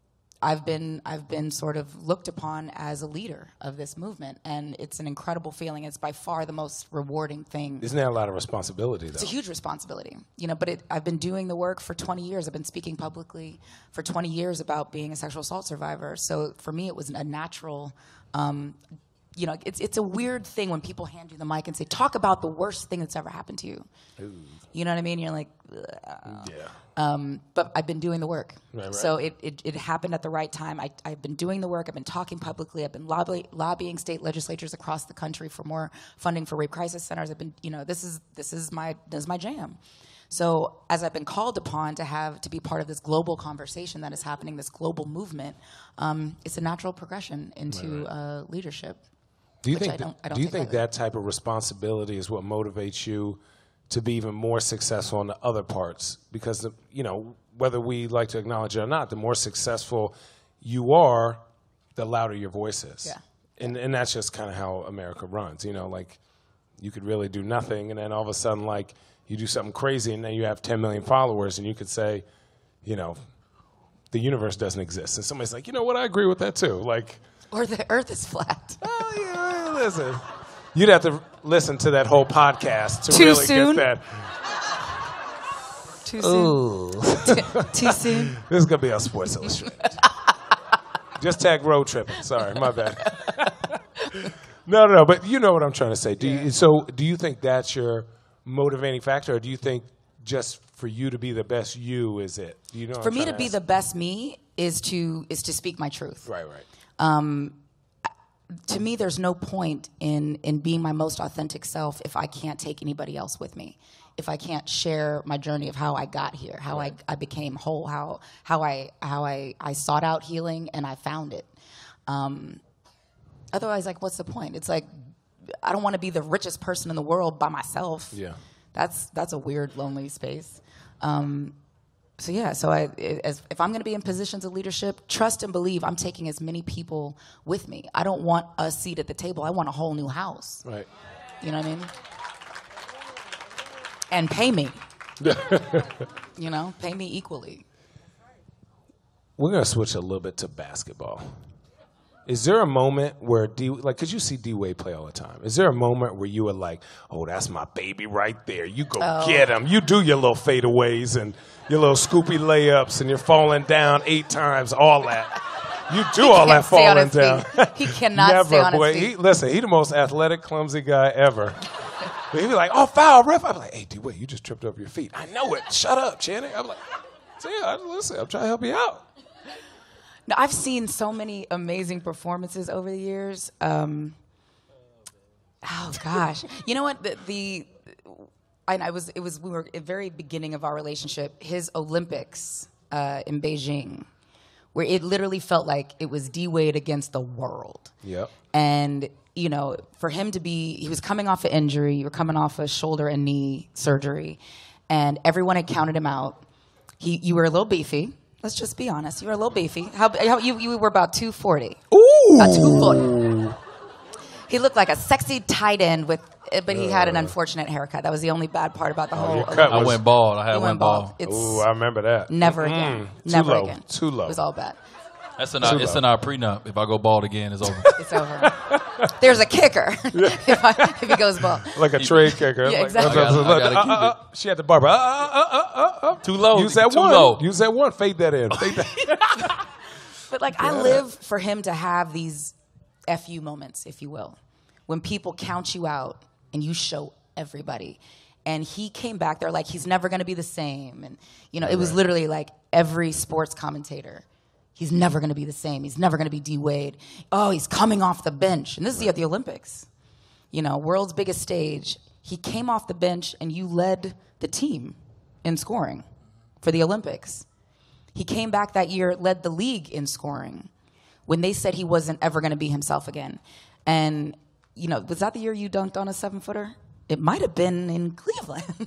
I've been I've been sort of looked upon as a leader of this movement, and it's an incredible feeling. It's by far the most rewarding thing. Isn't that a lot of responsibility, though? It's a huge responsibility, you know. But it, I've been doing the work for twenty years. I've been speaking publicly for twenty years about being a sexual assault survivor. So for me, it was a natural. Um, you know, it's it's a weird thing when people hand you the mic and say, "Talk about the worst thing that's ever happened to you." Ooh. You know what I mean? You're like, ugh. Yeah. Um, but I've been doing the work. Right, right. So it, it, it happened at the right time. I, I've been doing the work. I've been talking publicly. I've been lobby, lobbying state legislatures across the country for more funding for rape crisis centers. I've been, you know, this is this is my this is my jam. So as I've been called upon to have to be part of this global conversation that is happening, this global movement, um, it's a natural progression into right, right. Uh, leadership. Do you think? I don't, I don't do you think that type of responsibility is what motivates you to be even more successful in the other parts? Because the, you know, whether we like to acknowledge it or not, the more successful you are, the louder your voice is. Yeah. And and that's just kind of how America runs. You know, like you could really do nothing, and then all of a sudden, like you do something crazy, and then you have ten million followers, and you could say, you know, the universe doesn't exist, and somebody's like, you know what, I agree with that too. Like. Or the earth is flat. Oh, yeah, listen. You'd have to listen to that whole podcast to Too really soon? get that. Too soon? Too soon? This is going to be on Sports Illustrated. Just tag road tripping. Sorry, my bad. no, no, no, but you know what I'm trying to say. Do you, so do you think that's your motivating factor, or do you think just for you to be the best you is it? Do you know for me to, to be the best me is to is to speak my truth. Right, right. Um, to me, there's no point in, in being my most authentic self if I can't take anybody else with me, if I can't share my journey of how I got here, how right. I, I became whole, how how I how I, I sought out healing and I found it. Um, otherwise, like, what's the point? It's like I don't want to be the richest person in the world by myself. Yeah, that's that's a weird, lonely space. Um, So yeah, so I, as, if I'm going to be in positions of leadership, trust and believe I'm taking as many people with me. I don't want a seat at the table. I want a whole new house. Right. You know what I mean? And pay me. You know, pay me equally. We're going to switch a little bit to basketball. Is there a moment where, D, like, because you see D-Wade play all the time, is there a moment where you were like, oh, that's my baby right there. You go oh. get him. You do your little fadeaways and your little scoopy layups and you're falling down eight times, all that. You do all that falling down. He cannot Never, stay on boy. his feet. He, listen, he's the most athletic, clumsy guy ever. But he'd be like, oh, foul, ref. I'd be like, hey, D-Wade, you just tripped over your feet. I know it. Shut up, Channing. I'm like, so yeah, listen, I'm trying to help you out. Now, I've seen so many amazing performances over the years. Um, oh gosh, you know what? The, the and I was it was we were at the very beginning of our relationship. His Olympics uh, in Beijing, where it literally felt like it was D-Wade against the world. Yep. And you know, for him to be, he was coming off an injury. You were coming off a shoulder and knee surgery, and everyone had counted him out. He, you were a little beefy. Let's just be honest. You were a little beefy. How, how you, you were about two forty. Ooh. About two forty. He looked like a sexy tight end with, but he had an unfortunate haircut. That was the only bad part about the oh, whole. Your cut I was, went bald. I had he one went bald. bald. Ooh, I remember that. Never Mm-mm. again. Too Never low. again. Too low. It was all bad. That's in our, it's in our prenup. If I go bald again, it's over. It's over. There's a kicker if, I, if he goes bald. Like a trade kicker. Yeah, like, exactly. I gotta, I gotta uh, keep uh, uh, she had the barber. Uh, uh, uh, uh, uh. Too low. Use that Too one. low. Use that one. Fade that in. Fade that. But like, I live for him to have these F U moments, if you will, when people count you out and you show everybody. And he came back there like he's never going to be the same. And, you know, it was literally like every sports commentator. He's never going to be the same. He's never going to be D-Wade. Oh, he's coming off the bench. And this is at the Olympics. You know, world's biggest stage. He came off the bench and you led the team in scoring for the Olympics. He came back that year, led the league in scoring when they said he wasn't ever going to be himself again. And, you know, was that the year you dunked on a seven-footer? It might have been in Cleveland.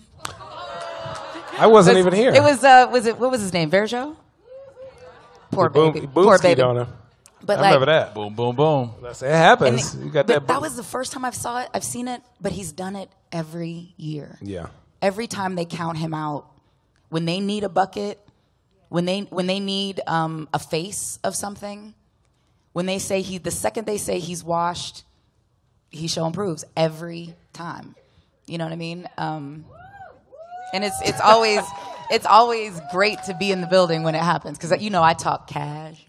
I wasn't was, even here. It was, uh, was it, what was his name, Verjo? Poor boom, baby. Boom Poor baby. On him. But I like, remember that. Boom, boom, boom. That's, it happens. And, you got but that. that was the first time I've saw it. I've seen it, but he's done it every year. Yeah. Every time they count him out, when they need a bucket, when they when they need um, a face of something, when they say he, the second they say he's washed, he show improves every time. You know what I mean? Um, and it's it's always it's always great to be in the building when it happens because you know I talk cash.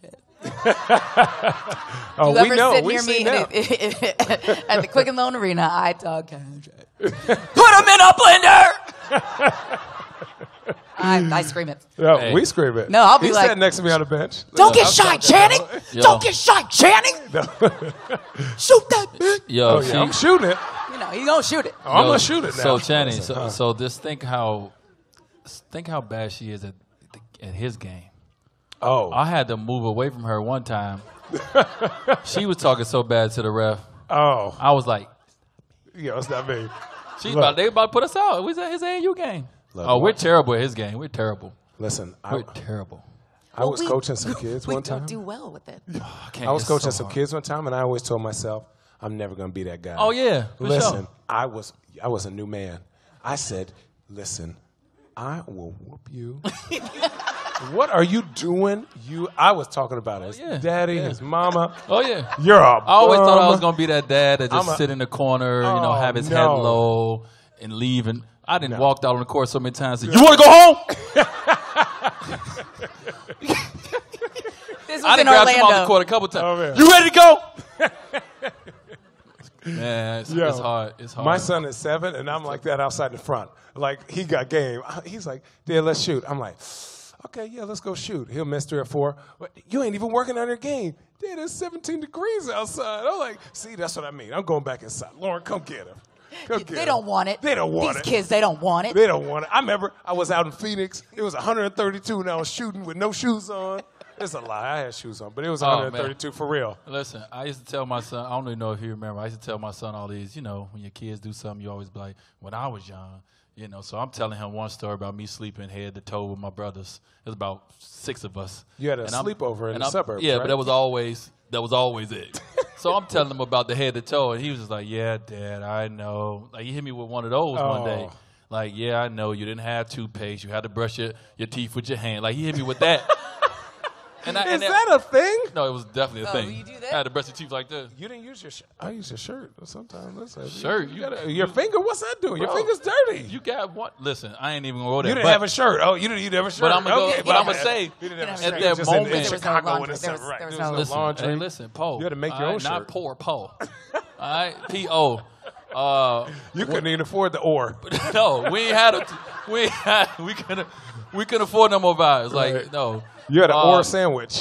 oh, you we ever know. sit We near see me now. at, at the Quicken Loan Arena? I talk cash. Put him in a blender. I, I scream it. No, Hey. we scream it. No, I'll be he like- sat next to me on the bench. Don't get I'm shy, talking Channing. about- Yo. Don't get shy, Channing. Shoot that bitch. Yo, Oh, yeah, I'm she, shooting it. You know, he gonna shoot it. Oh, I'm yo, gonna shoot it now. So Channing, Listen, so, huh. so just think how, think how bad she is at at his game. Oh, I had to move away from her one time. She was talking so bad to the ref. oh, I was like, yo, it's not me. she's Look. about, they about to put us out. It was at his A A U game. Look, oh, we're watch. terrible at his game. We're terrible. Listen, I, We're terrible. I was We- coaching some kids we one don't time. do well with it. I, can't, I was it's coaching so some hard. kids one time, and I always told myself, I'm never gonna be that guy. Oh yeah, for Listen, sure. I was I was a new man. I said, listen, I will whoop you. What are you doing? You I was talking about his yeah, daddy, yeah. his mama. Oh yeah. You're a I always thought I bum. was gonna be that dad that just I'm a- sit in the corner, you know, Oh, have his no. head low and leave. And I didn't No. walk out on the court so many times. And said, you want to go home? This was I in done grabbed him off the Orlando. court a couple times. Oh, man. You ready to go? Man, it's, Yo, it's hard. It's hard. My son is seven, and I'm like that outside the front. Like, he got game. He's like, Dad, let's shoot. I'm like, okay, yeah, let's go shoot. He'll miss three or four. But you ain't even working on your game. Dad, it's seventeen degrees outside. I'm like, see, that's what I mean. I'm going back inside. Lauren, come get him. Come get They him. don't want it. They don't want These it. kids, they don't want it. They don't want it. I remember I was out in Phoenix. It was one hundred thirty-two, and I was shooting with no shoes on. It's a lie. I had shoes on, but it was Oh, one hundred thirty-two for real. Listen, I used to tell my son, I don't even know if you remember, I used to tell my son all these, you know, when your kids do something, you always be like, when I was young, you know. So I'm telling him one story about me sleeping head to toe with my brothers. There's about six of us. You had a And I'm- sleepover in and the I'm- suburbs, Yeah, right? but that was always, that was always it. So I'm telling him about the head to toe, and he was just like, yeah, Dad, I know. Like, he hit me with one of those one day. Oh. Like, yeah, I know, you didn't have toothpaste. You had to brush your, your teeth with your hand. Like, he hit me with that. And I, Is and that a thing? No, it was definitely a Oh, thing. you do that? I had to brush your teeth like this. You didn't use your shirt. I use your shirt sometimes. Listen, Shirt? You, You- gotta, your finger, what's that doing? Your Bro, finger's dirty. You got what? Listen, I ain't even gonna go there. You didn't but, have a shirt. Oh, you didn't, you didn't have a shirt. But I'ma go- Okay, but I'ma my say, bad. You didn't have a at shirt. that It was just in- moment- in There was no Chicago laundry. when it's There was- right. there was There no- was listen, laundry. hey, listen, Paul. You had to make your all own right, shirt. Not poor Paul. All right, P O. Uh, You couldn't even afford the or. no, we ain't had a, we ain't had, we couldn't, we couldn't afford no more vibes. Like Right. no. You had an Um, or sandwich.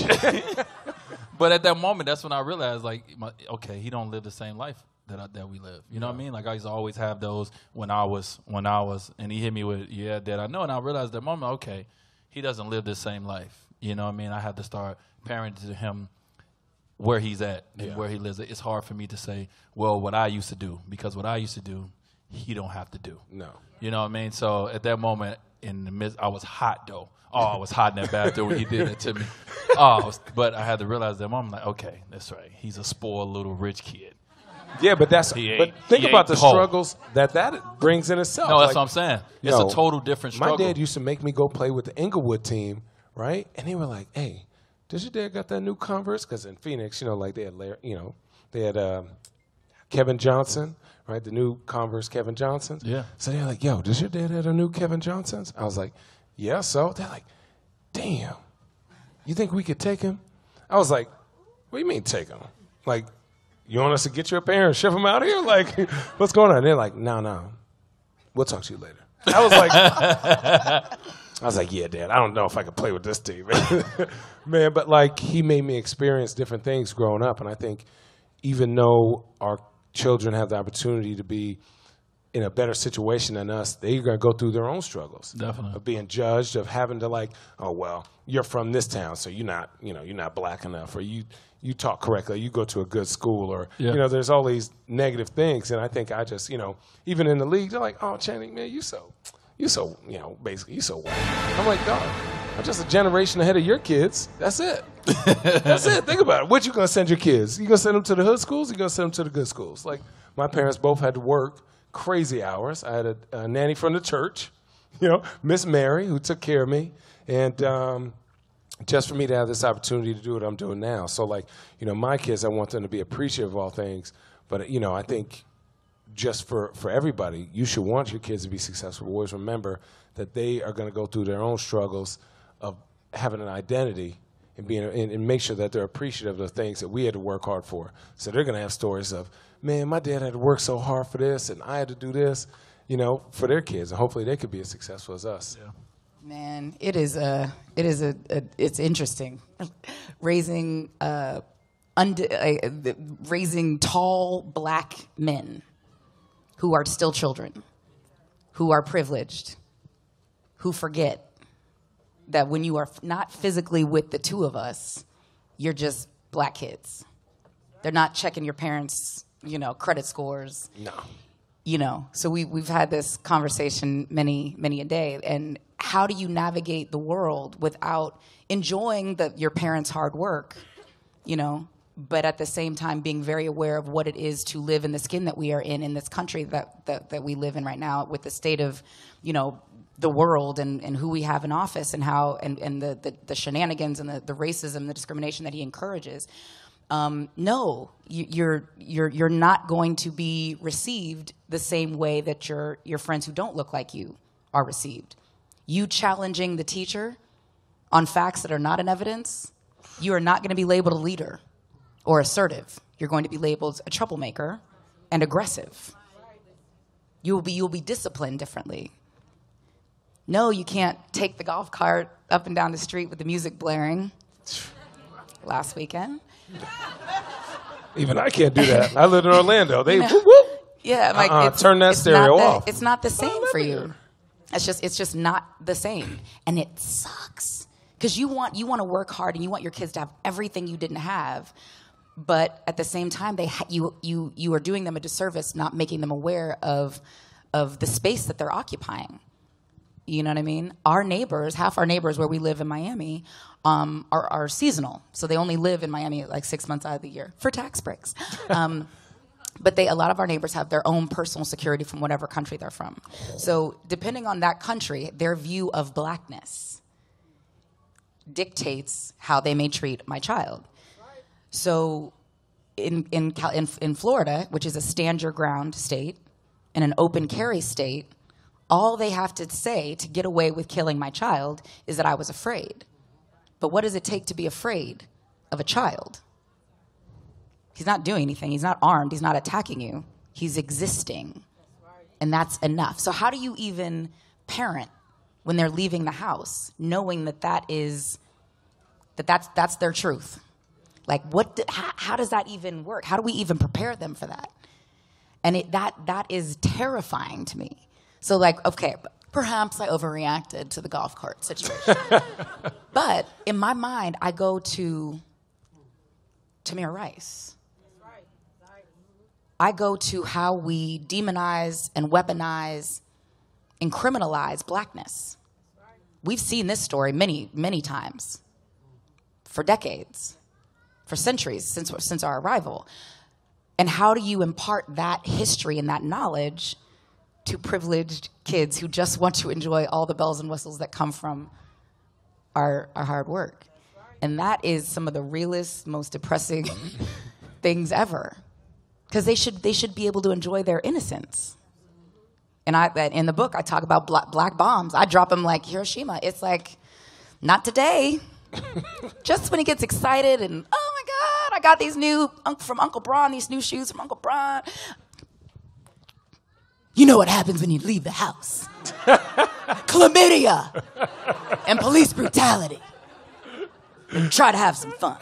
But at that moment, that's when I realized, like, my, okay, he don't live the same life that I, that we live. You know what I mean? Like, I used to always have those when I was when I was, and he hit me with, yeah, Dad, I know. And I realized at that moment, okay, he doesn't live the same life. You know what I mean? I had to start parenting him where he's at and Yeah. where he lives. It's hard for me to say, well, what I used to do, because what I used to do, he don't have to do. No. You know what I mean? So at that moment, in the midst, I was hot though. Oh, I was hot in that bathroom when he did it to me. Oh, I was, but I had to realize at that moment, like, okay, that's right. He's a spoiled little rich kid. Yeah, but that's. He But ain't- think he about ain't the Paul. struggles that that brings in itself. No, that's Like, what I'm saying. It's yo, a total different struggle. My dad used to make me go play with the Inglewood team, right? And they were like, "Hey, does your dad got that new Converse?" Because in Phoenix, you know, like they had, Larry, you know, they had um, Kevin Johnson, right? The new Converse Kevin Johnsons. Yeah. So they're like, "Yo, does your dad have a new Kevin Johnsons?" I was like, "Yeah." So they're like, "Damn, you think we could take him?" I was like, "What do you mean take him? Like, you want us to get you a pair and ship him out here? Like, what's going on?" They're like, "No, no, we'll talk to you later." I was like, I was like, "Yeah, Dad, I don't know if I could play with this team, man." But like, he made me experience different things growing up, and I think even though our children have the opportunity to be in a better situation than us, they're going to go through their own struggles. Definitely. Of being judged, of having to like, oh, well, you're from this town, so you're not, you know, you're not black enough, or you, you talk correctly, you go to a good school, or, Yeah. you know, there's all these negative things. And I think I just, you know, even in the league, they're like, oh, Channing, man, you so, you so, you know, basically, you so white. I'm like, dog, I'm just a generation ahead of your kids. That's it. That's it. Think about it. What you going to send your kids? You going to send them to the hood schools? You going to send them to the good schools? Like, my parents both had to work crazy hours. I had a, a nanny from the church, you know, Miss Mary, who took care of me. And um, just for me to have this opportunity to do what I'm doing now. So, like, you know, my kids, I want them to be appreciative of all things. But, you know, I think just for, for everybody, you should want your kids to be successful. Always remember that they are going to go through their own struggles of having an identity and being and, and make sure that they're appreciative of the things that we had to work hard for. So they're going to have stories of, man, my dad had to work so hard for this, and I had to do this, you know, for their kids. And hopefully they could be as successful as us. Yeah. Man, it is a, it is a, a it's interesting, raising, uh, und- uh, raising tall black men who are still children, who are privileged, who forget that when you are f- not physically with the two of us, you're just black kids. They're not checking your parents', you know, credit scores. No. You know, so we, we've had this conversation many, many a day. And how do you navigate the world without enjoying the, your parents' hard work, you know, but at the same time being very aware of what it is to live in the skin that we are in, in this country that, that, that we live in right now, with the state of, you know, the world and, and who we have in office and how, and, and the, the, the shenanigans and the, the racism, the discrimination that he encourages. Um, no, you, you're you're you're not going to be received the same way that your your friends who don't look like you are received. You challenging the teacher on facts that are not in evidence, you are not going to be labeled a leader or assertive. You're going to be labeled a troublemaker and aggressive. You will be you'll be disciplined differently. No, you can't take the golf cart up and down the street with the music blaring. Last weekend. Even I can't do that. I live in Orlando. They You know? whoop, whoop. Yeah, like Uh-uh, it's, turn that it's stereo not the, off. It's not the same for you. It's just it's just not the same, and it sucks because you want you want to work hard and you want your kids to have everything you didn't have, but at the same time they ha- you you you are doing them a disservice, not making them aware of of the space that they're occupying. You know what I mean? Our neighbors, half our neighbors where we live in Miami, um, are, are seasonal. So they only live in Miami like six months out of the year for tax breaks. Um, but they, a lot of our neighbors have their own personal security from whatever country they're from. So depending on that country, their view of blackness dictates how they may treat my child. So in, in, Cal- in, in Florida, which is a stand your ground state and an open carry state, all they have to say to get away with killing my child is that I was afraid. But what does it take to be afraid of a child? He's not doing anything. He's not armed. He's not attacking you. He's existing. And that's enough. So how do you even parent when they're leaving the house, knowing that that is, that that's, that's their truth? Like, what? Do, how, how does that even work? How do we even prepare them for that? And it, that that is terrifying to me. So, like, okay, perhaps I overreacted to the golf cart situation. But in my mind, I go to Tamir Rice. I go to how we demonize and weaponize and criminalize blackness. We've seen this story many, many times, for decades, for centuries, since, since our arrival. And how do you impart that history and that knowledge to privileged kids who just want to enjoy all the bells and whistles that come from our, our hard work? And that is some of the realest, most depressing things ever. Because they should, they should be able to enjoy their innocence. And I, in the book, I talk about black, black bombs. I drop them like Hiroshima. It's like, not today. Just when he gets excited and, oh my God, I got these new, from Uncle Bron, these new shoes from Uncle Bron. You know what happens when you leave the house. Chlamydia and police brutality. And try to have some fun.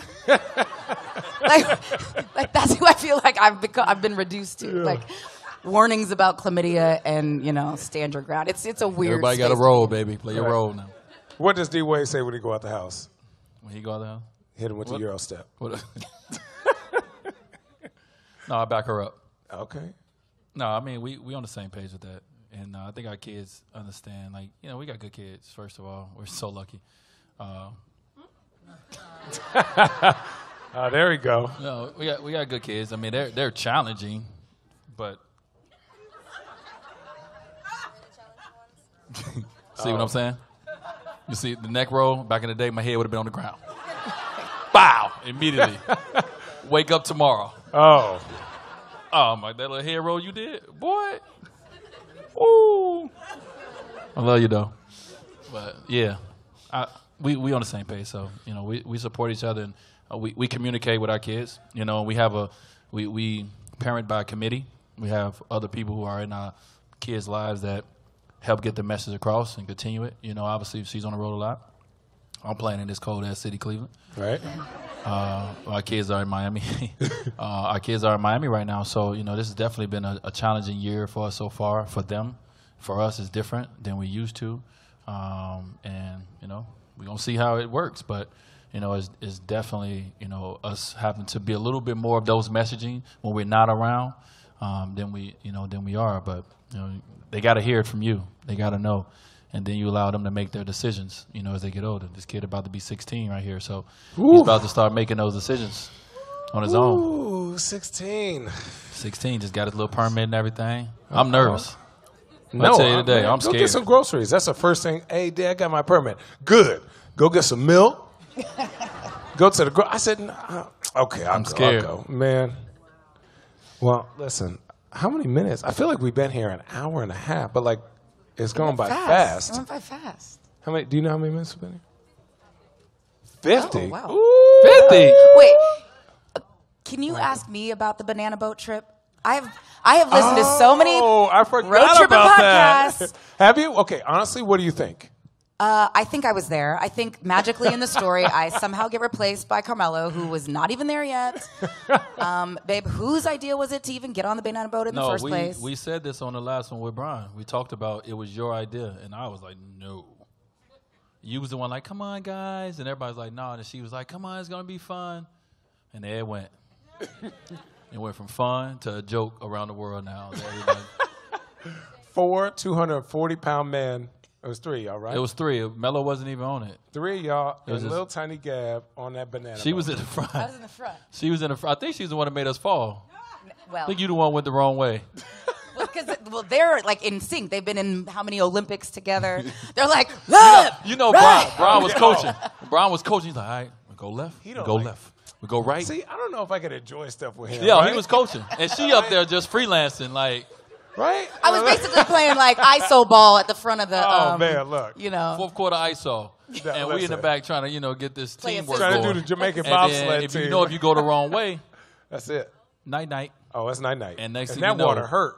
like, like that's who I feel like I've become, I've been reduced to. Yeah. Like warnings about chlamydia and, you know, stand your ground. It's it's a weird. Everybody got a role, baby. Play your right. role now. What does D Wade say when he go out the house? When he go out the house? Hit him with what? the Euro step. What? No, I back her up. Okay. No, I mean, we, we on the same page with that. And uh, I think our kids understand, like, you know, we got good kids, first of all. We're so lucky. Uh, uh, there we go. No, we got we got good kids. I mean, they're they're challenging, but see oh. what I'm saying? You see, the neck roll, back in the day, my head would have been on the ground. Bow! Immediately. Wake up tomorrow. Oh. Oh, my, that little head roll you did? Boy. Ooh. I love you, though. But, yeah, I, we we on the same page. So, you know, we, we support each other, and uh, we, we communicate with our kids. You know, we have a, we, we parent by committee. We have other people who are in our kids' lives that help get the message across and continue it. You know, obviously, she's on the road a lot. I'm playing in this cold-ass city, Cleveland. Right. Uh, our kids are in Miami. uh, our kids are in Miami right now. So, you know, this has definitely been a, a challenging year for us so far. For them, for us, it's different than we used to. Um, and, you know, we're going to see how it works. But, you know, it's, it's definitely, you know, us having to be a little bit more of those messaging when we're not around um, than we, you know, than we are. But, you know, they got to hear it from you. They got to know. And then you allow them to make their decisions, you know, as they get older. This kid about to be sixteen right here, so Ooh. He's about to start making those decisions on his Ooh, own. Ooh, sixteen. sixteen, just got his little permit and everything. I'm nervous. No, I'll tell you today, man, I'm go scared. Get some groceries. That's the first thing. Hey, Dad, I got my permit. Good. Go get some milk. Go to the gro- I said, nah, okay, I'll I'm go, scared. I'll go. Man. Well, listen, how many minutes? I feel like we've been here an hour and a half, but like, it's going by fast. fast. It went by fast. How many? Do you know how many minutes we've been here? Fifty. Oh, wow. Ooh. fifty. Wait, uh, can you ask me about the banana boat trip? I have I have listened to so many Oh, I forgot road tripping about that. podcasts. Have you? Okay, honestly, what do you think? Uh, I think I was there. I think magically in the story, I somehow get replaced by Carmelo, who was not even there yet. Um, babe, whose idea was it to even get on the banana boat in no, the first we, place? we said this on the last one with Brian. We talked about it was your idea, and I was like, no. You was the one like, come on, guys. And everybody's like, no. And she was like, come on, it's going to be fun. And there it went. It went from fun to a joke around the world now. Four two hundred forty pound men. It was three, y'all, right? It was three. Mello wasn't even on it. Three of y'all It was and just- little tiny Gab on that banana She boat. was in the front. I was in the front. She was in the front. I think she's the one that made us fall. Well, I think you the one went the wrong way. because well, they're like in sync. They've been in how many Olympics together? They're like, left, You know, right. Brian, Brian was Yo. coaching. Brian was coaching. He's like, all right, we go left. He We don't go like- left. We go right. See, I don't know if I could enjoy stuff with him. yeah, right? he was coaching. And she up there just freelancing like Right? I was basically playing like I S O ball at the front of the. Oh, um, man, look. You know, fourth quarter I S O. Yeah, and we in the listen. back trying to, you know, get this Play teamwork assistant. going. Trying to do the Jamaican And then bobsled if team. you know if you go the wrong way, That's it. night-night. Oh, that's night night. And next thing that you know- water hurt.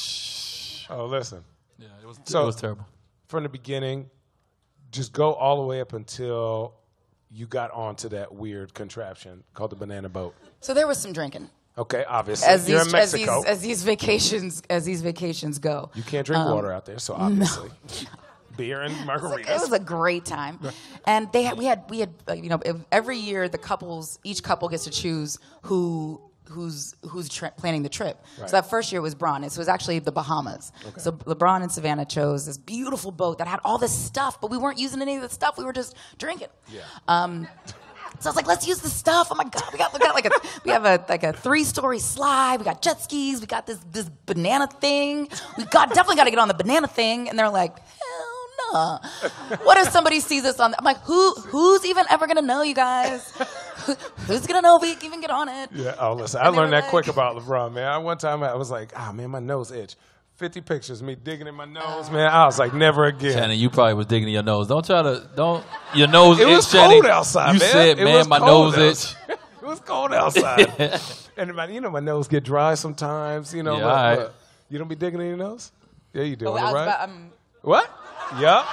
Oh, listen. Yeah, it was, So- it was terrible. From the beginning, just go all the way up until you got onto that weird contraption called the banana boat. so there was some drinking Okay, obviously. as You're these in as these Mexico. as these vacations as these vacations go. you can't drink water out there, so obviously. Beer and margaritas. It was a great time, and they had, we had we had uh, you know ev- every year the couples each couple gets to choose who who's who's tri- planning the trip. Right. So that first year was Braun. It was actually the Bahamas. So LeBron and Savannah chose this beautiful boat that had all this stuff, but we weren't using any of the stuff. We were just drinking. Yeah. Um, so I was like, let's use the stuff. Oh my God, we got we got like a we have a like a three story slide. We got jet skis. We got this this banana thing. We got definitely got to get on the banana thing. And they're like, hell no. What if somebody sees us on? The, I'm like, who who's even ever gonna know, you guys? Who, who's gonna know if we can even get on it? Yeah, oh, listen, I And they learned were that like- quick about LeBron, man. I, one time I was like, ah, man, my nose itch. fifty pictures, me digging in my nose, man. I was like, never again. Shannon, you probably was digging in your nose. Don't try to, don't, your nose It itch, was Shannon. cold outside, You man. said, It man, was my cold nose itch. outside. It was cold outside. And, my, you know, my nose get dry sometimes, you know. Yeah, but, all right. but you don't be digging in your nose? Yeah, you do, Oh, I was right? about- um, What? Yup.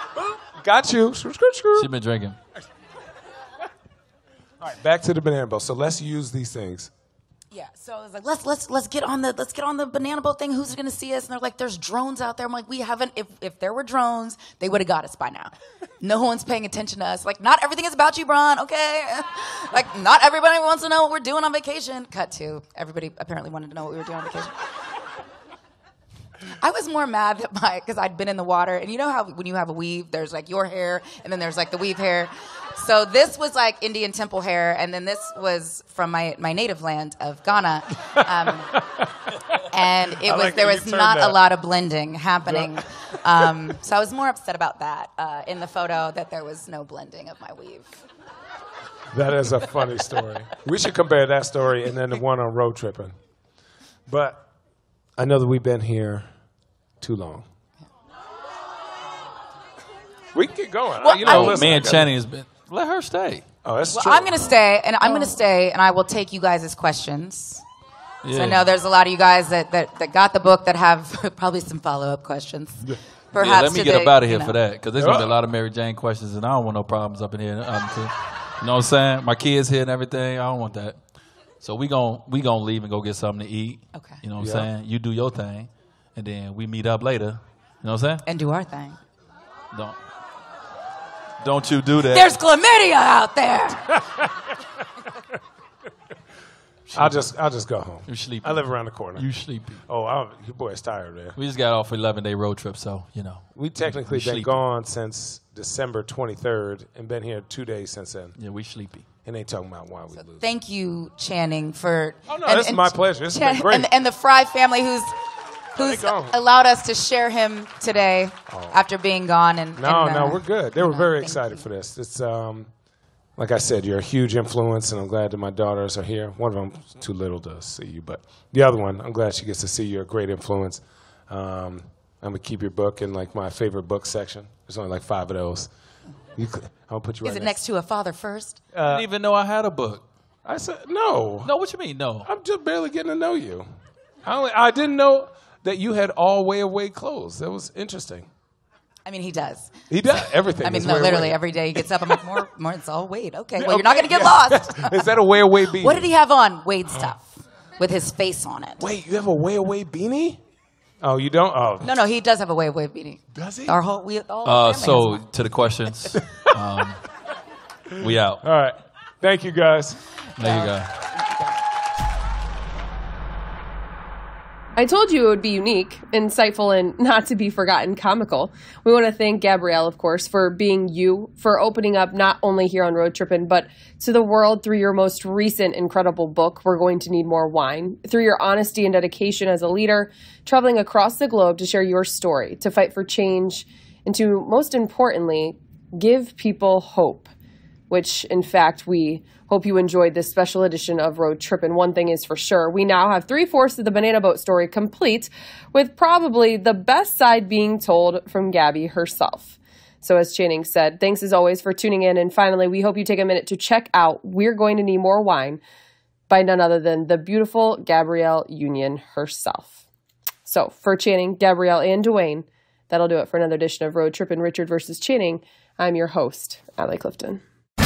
Got you. Screw, screw, screw. She been drinking. All right, back to the banana boat. So let's use these things. Yeah, so I was like, let's let's let's get on the let's get on the banana boat thing. Who's gonna see us? And they're like, there's drones out there. I'm like, we haven't. If if there were drones, they would have got us by now. No one's paying attention to us. Like, not everything is about you, Bron. Okay, like not everybody wants to know what we're doing on vacation. Cut to everybody apparently wanted to know what we were doing on vacation. I was more mad that my because I'd been in the water, and you know how when you have a weave, there's like your hair, and then there's like the weave hair. So this was like Indian temple hair, and then this was from my, my native land of Ghana. Um, and it I was like there how you was turned not that. a lot of blending happening. Um, so I was more upset about that uh, in the photo, that there was no blending of my weave. That is a funny story. We should compare that story and then the one on road tripping. But I know that we've been here too long. We can get going. Well, you know, I- listen, Me I and gotta- Channing has been. Let her stay. Oh, that's Well, true. I'm going to stay, and I'm going to stay, and I will take you guys' questions. Yeah. So I know there's a lot of you guys that, that, that got the book that have probably some follow-up questions. Perhaps Yeah, let me to get the, up out of here you know. for that, because there's going to be a Yeah. lot of Mary Jane questions, and I don't want no problems up in here. Um, too. You know what I'm saying? My kids here and everything. I don't want that. So we gon' we gonna leave and go get something to eat. Okay. You know what Yeah. I'm saying? You do your thing, and then we meet up later. You know what I'm saying? And do our thing. Don't don't you do that? There's chlamydia out there. I'll just I'll just go home. You sleepy. I live around the corner. You sleepy. oh, I, your boy's tired, man. We just got off an eleven day road trip, so you know. We technically We been sleepy. gone since December twenty-third and been here two days since then. Yeah, we sleepy. And they talking about why we lose. Thank you, Channing, for. Oh, no, this is my pleasure. This has been Chan- great. And, and the Fry family, who's who's go. allowed us to share him today after being gone. And No, and, no, uh, we're good. They were no, very thank excited you. for this. It's um, like I said, you're a huge influence, and I'm glad that my daughters are here. One of them's too little to see you, but the other one, I'm glad she gets to see you're a great influence. Um, I'm gonna keep your book in like my favorite book section. There's only like five of those. You could, I'll put you Is right it next to A Father First? I didn't even know I had a book. I said no. No, what you mean? No. I'm just barely getting to know you. I, only, I didn't know that you had all way away clothes. That was interesting. I mean, he does. He does everything. I mean, is no, way literally away. every day he gets up. I'm like, more, more. It's all Wade. Okay, well, Okay, you're not gonna get yeah. lost. Is that a way away beanie? What did he have on? Wade stuff with his face on it. Wait, you have a way away beanie? Oh, you don't? Oh, No, no, he does have a Wade Wade beanie. does he? Our whole, we all. Uh, our family so has one. to the questions, um, we out. All right. Thank you, guys. There you go. I told you it would be unique, insightful, and not to be forgotten comical. We want to thank Gabrielle, of course, for being you, for opening up not only here on Road Trippin', but to the world through your most recent incredible book, We're Going to Need More Wine, through your honesty and dedication as a leader, traveling across the globe to share your story, to fight for change, and to, most importantly, give people hope, which, in fact, we hope you enjoyed this special edition of Road Trippin'. One thing is for sure, we now have three-fourths of the Banana Boat story complete, with probably the best side being told from Gabby herself. So as Channing said, thanks as always for tuning in, and finally, we hope you take a minute to check out We're Going to Need More Wine by none other than the beautiful Gabrielle Union herself. So for Channing, Gabrielle, and Dwayne, that'll do it for another edition of Road Trippin' Richard versus Channing. I'm your host, Allie Clifton.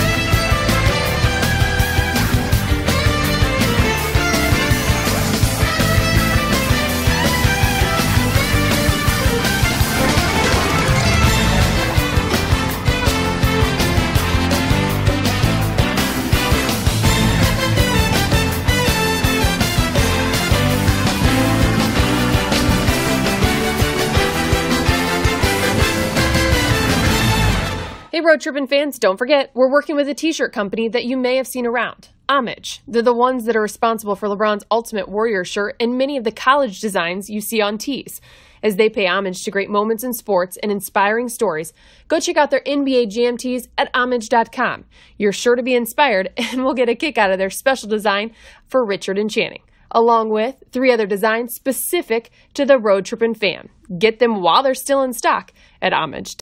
Hey, Road Trippin' fans, don't forget, we're working with a t-shirt company that you may have seen around, Homage. They're the ones that are responsible for LeBron's Ultimate Warrior shirt and many of the college designs you see on tees. As they pay homage to great moments in sports and inspiring stories, go check out their N B A Jam tees at homage dot com. You're sure to be inspired, and we'll get a kick out of their special design for Richard and Channing, along with three other designs specific to the Road Trippin' fan. Get them while they're still in stock at homage.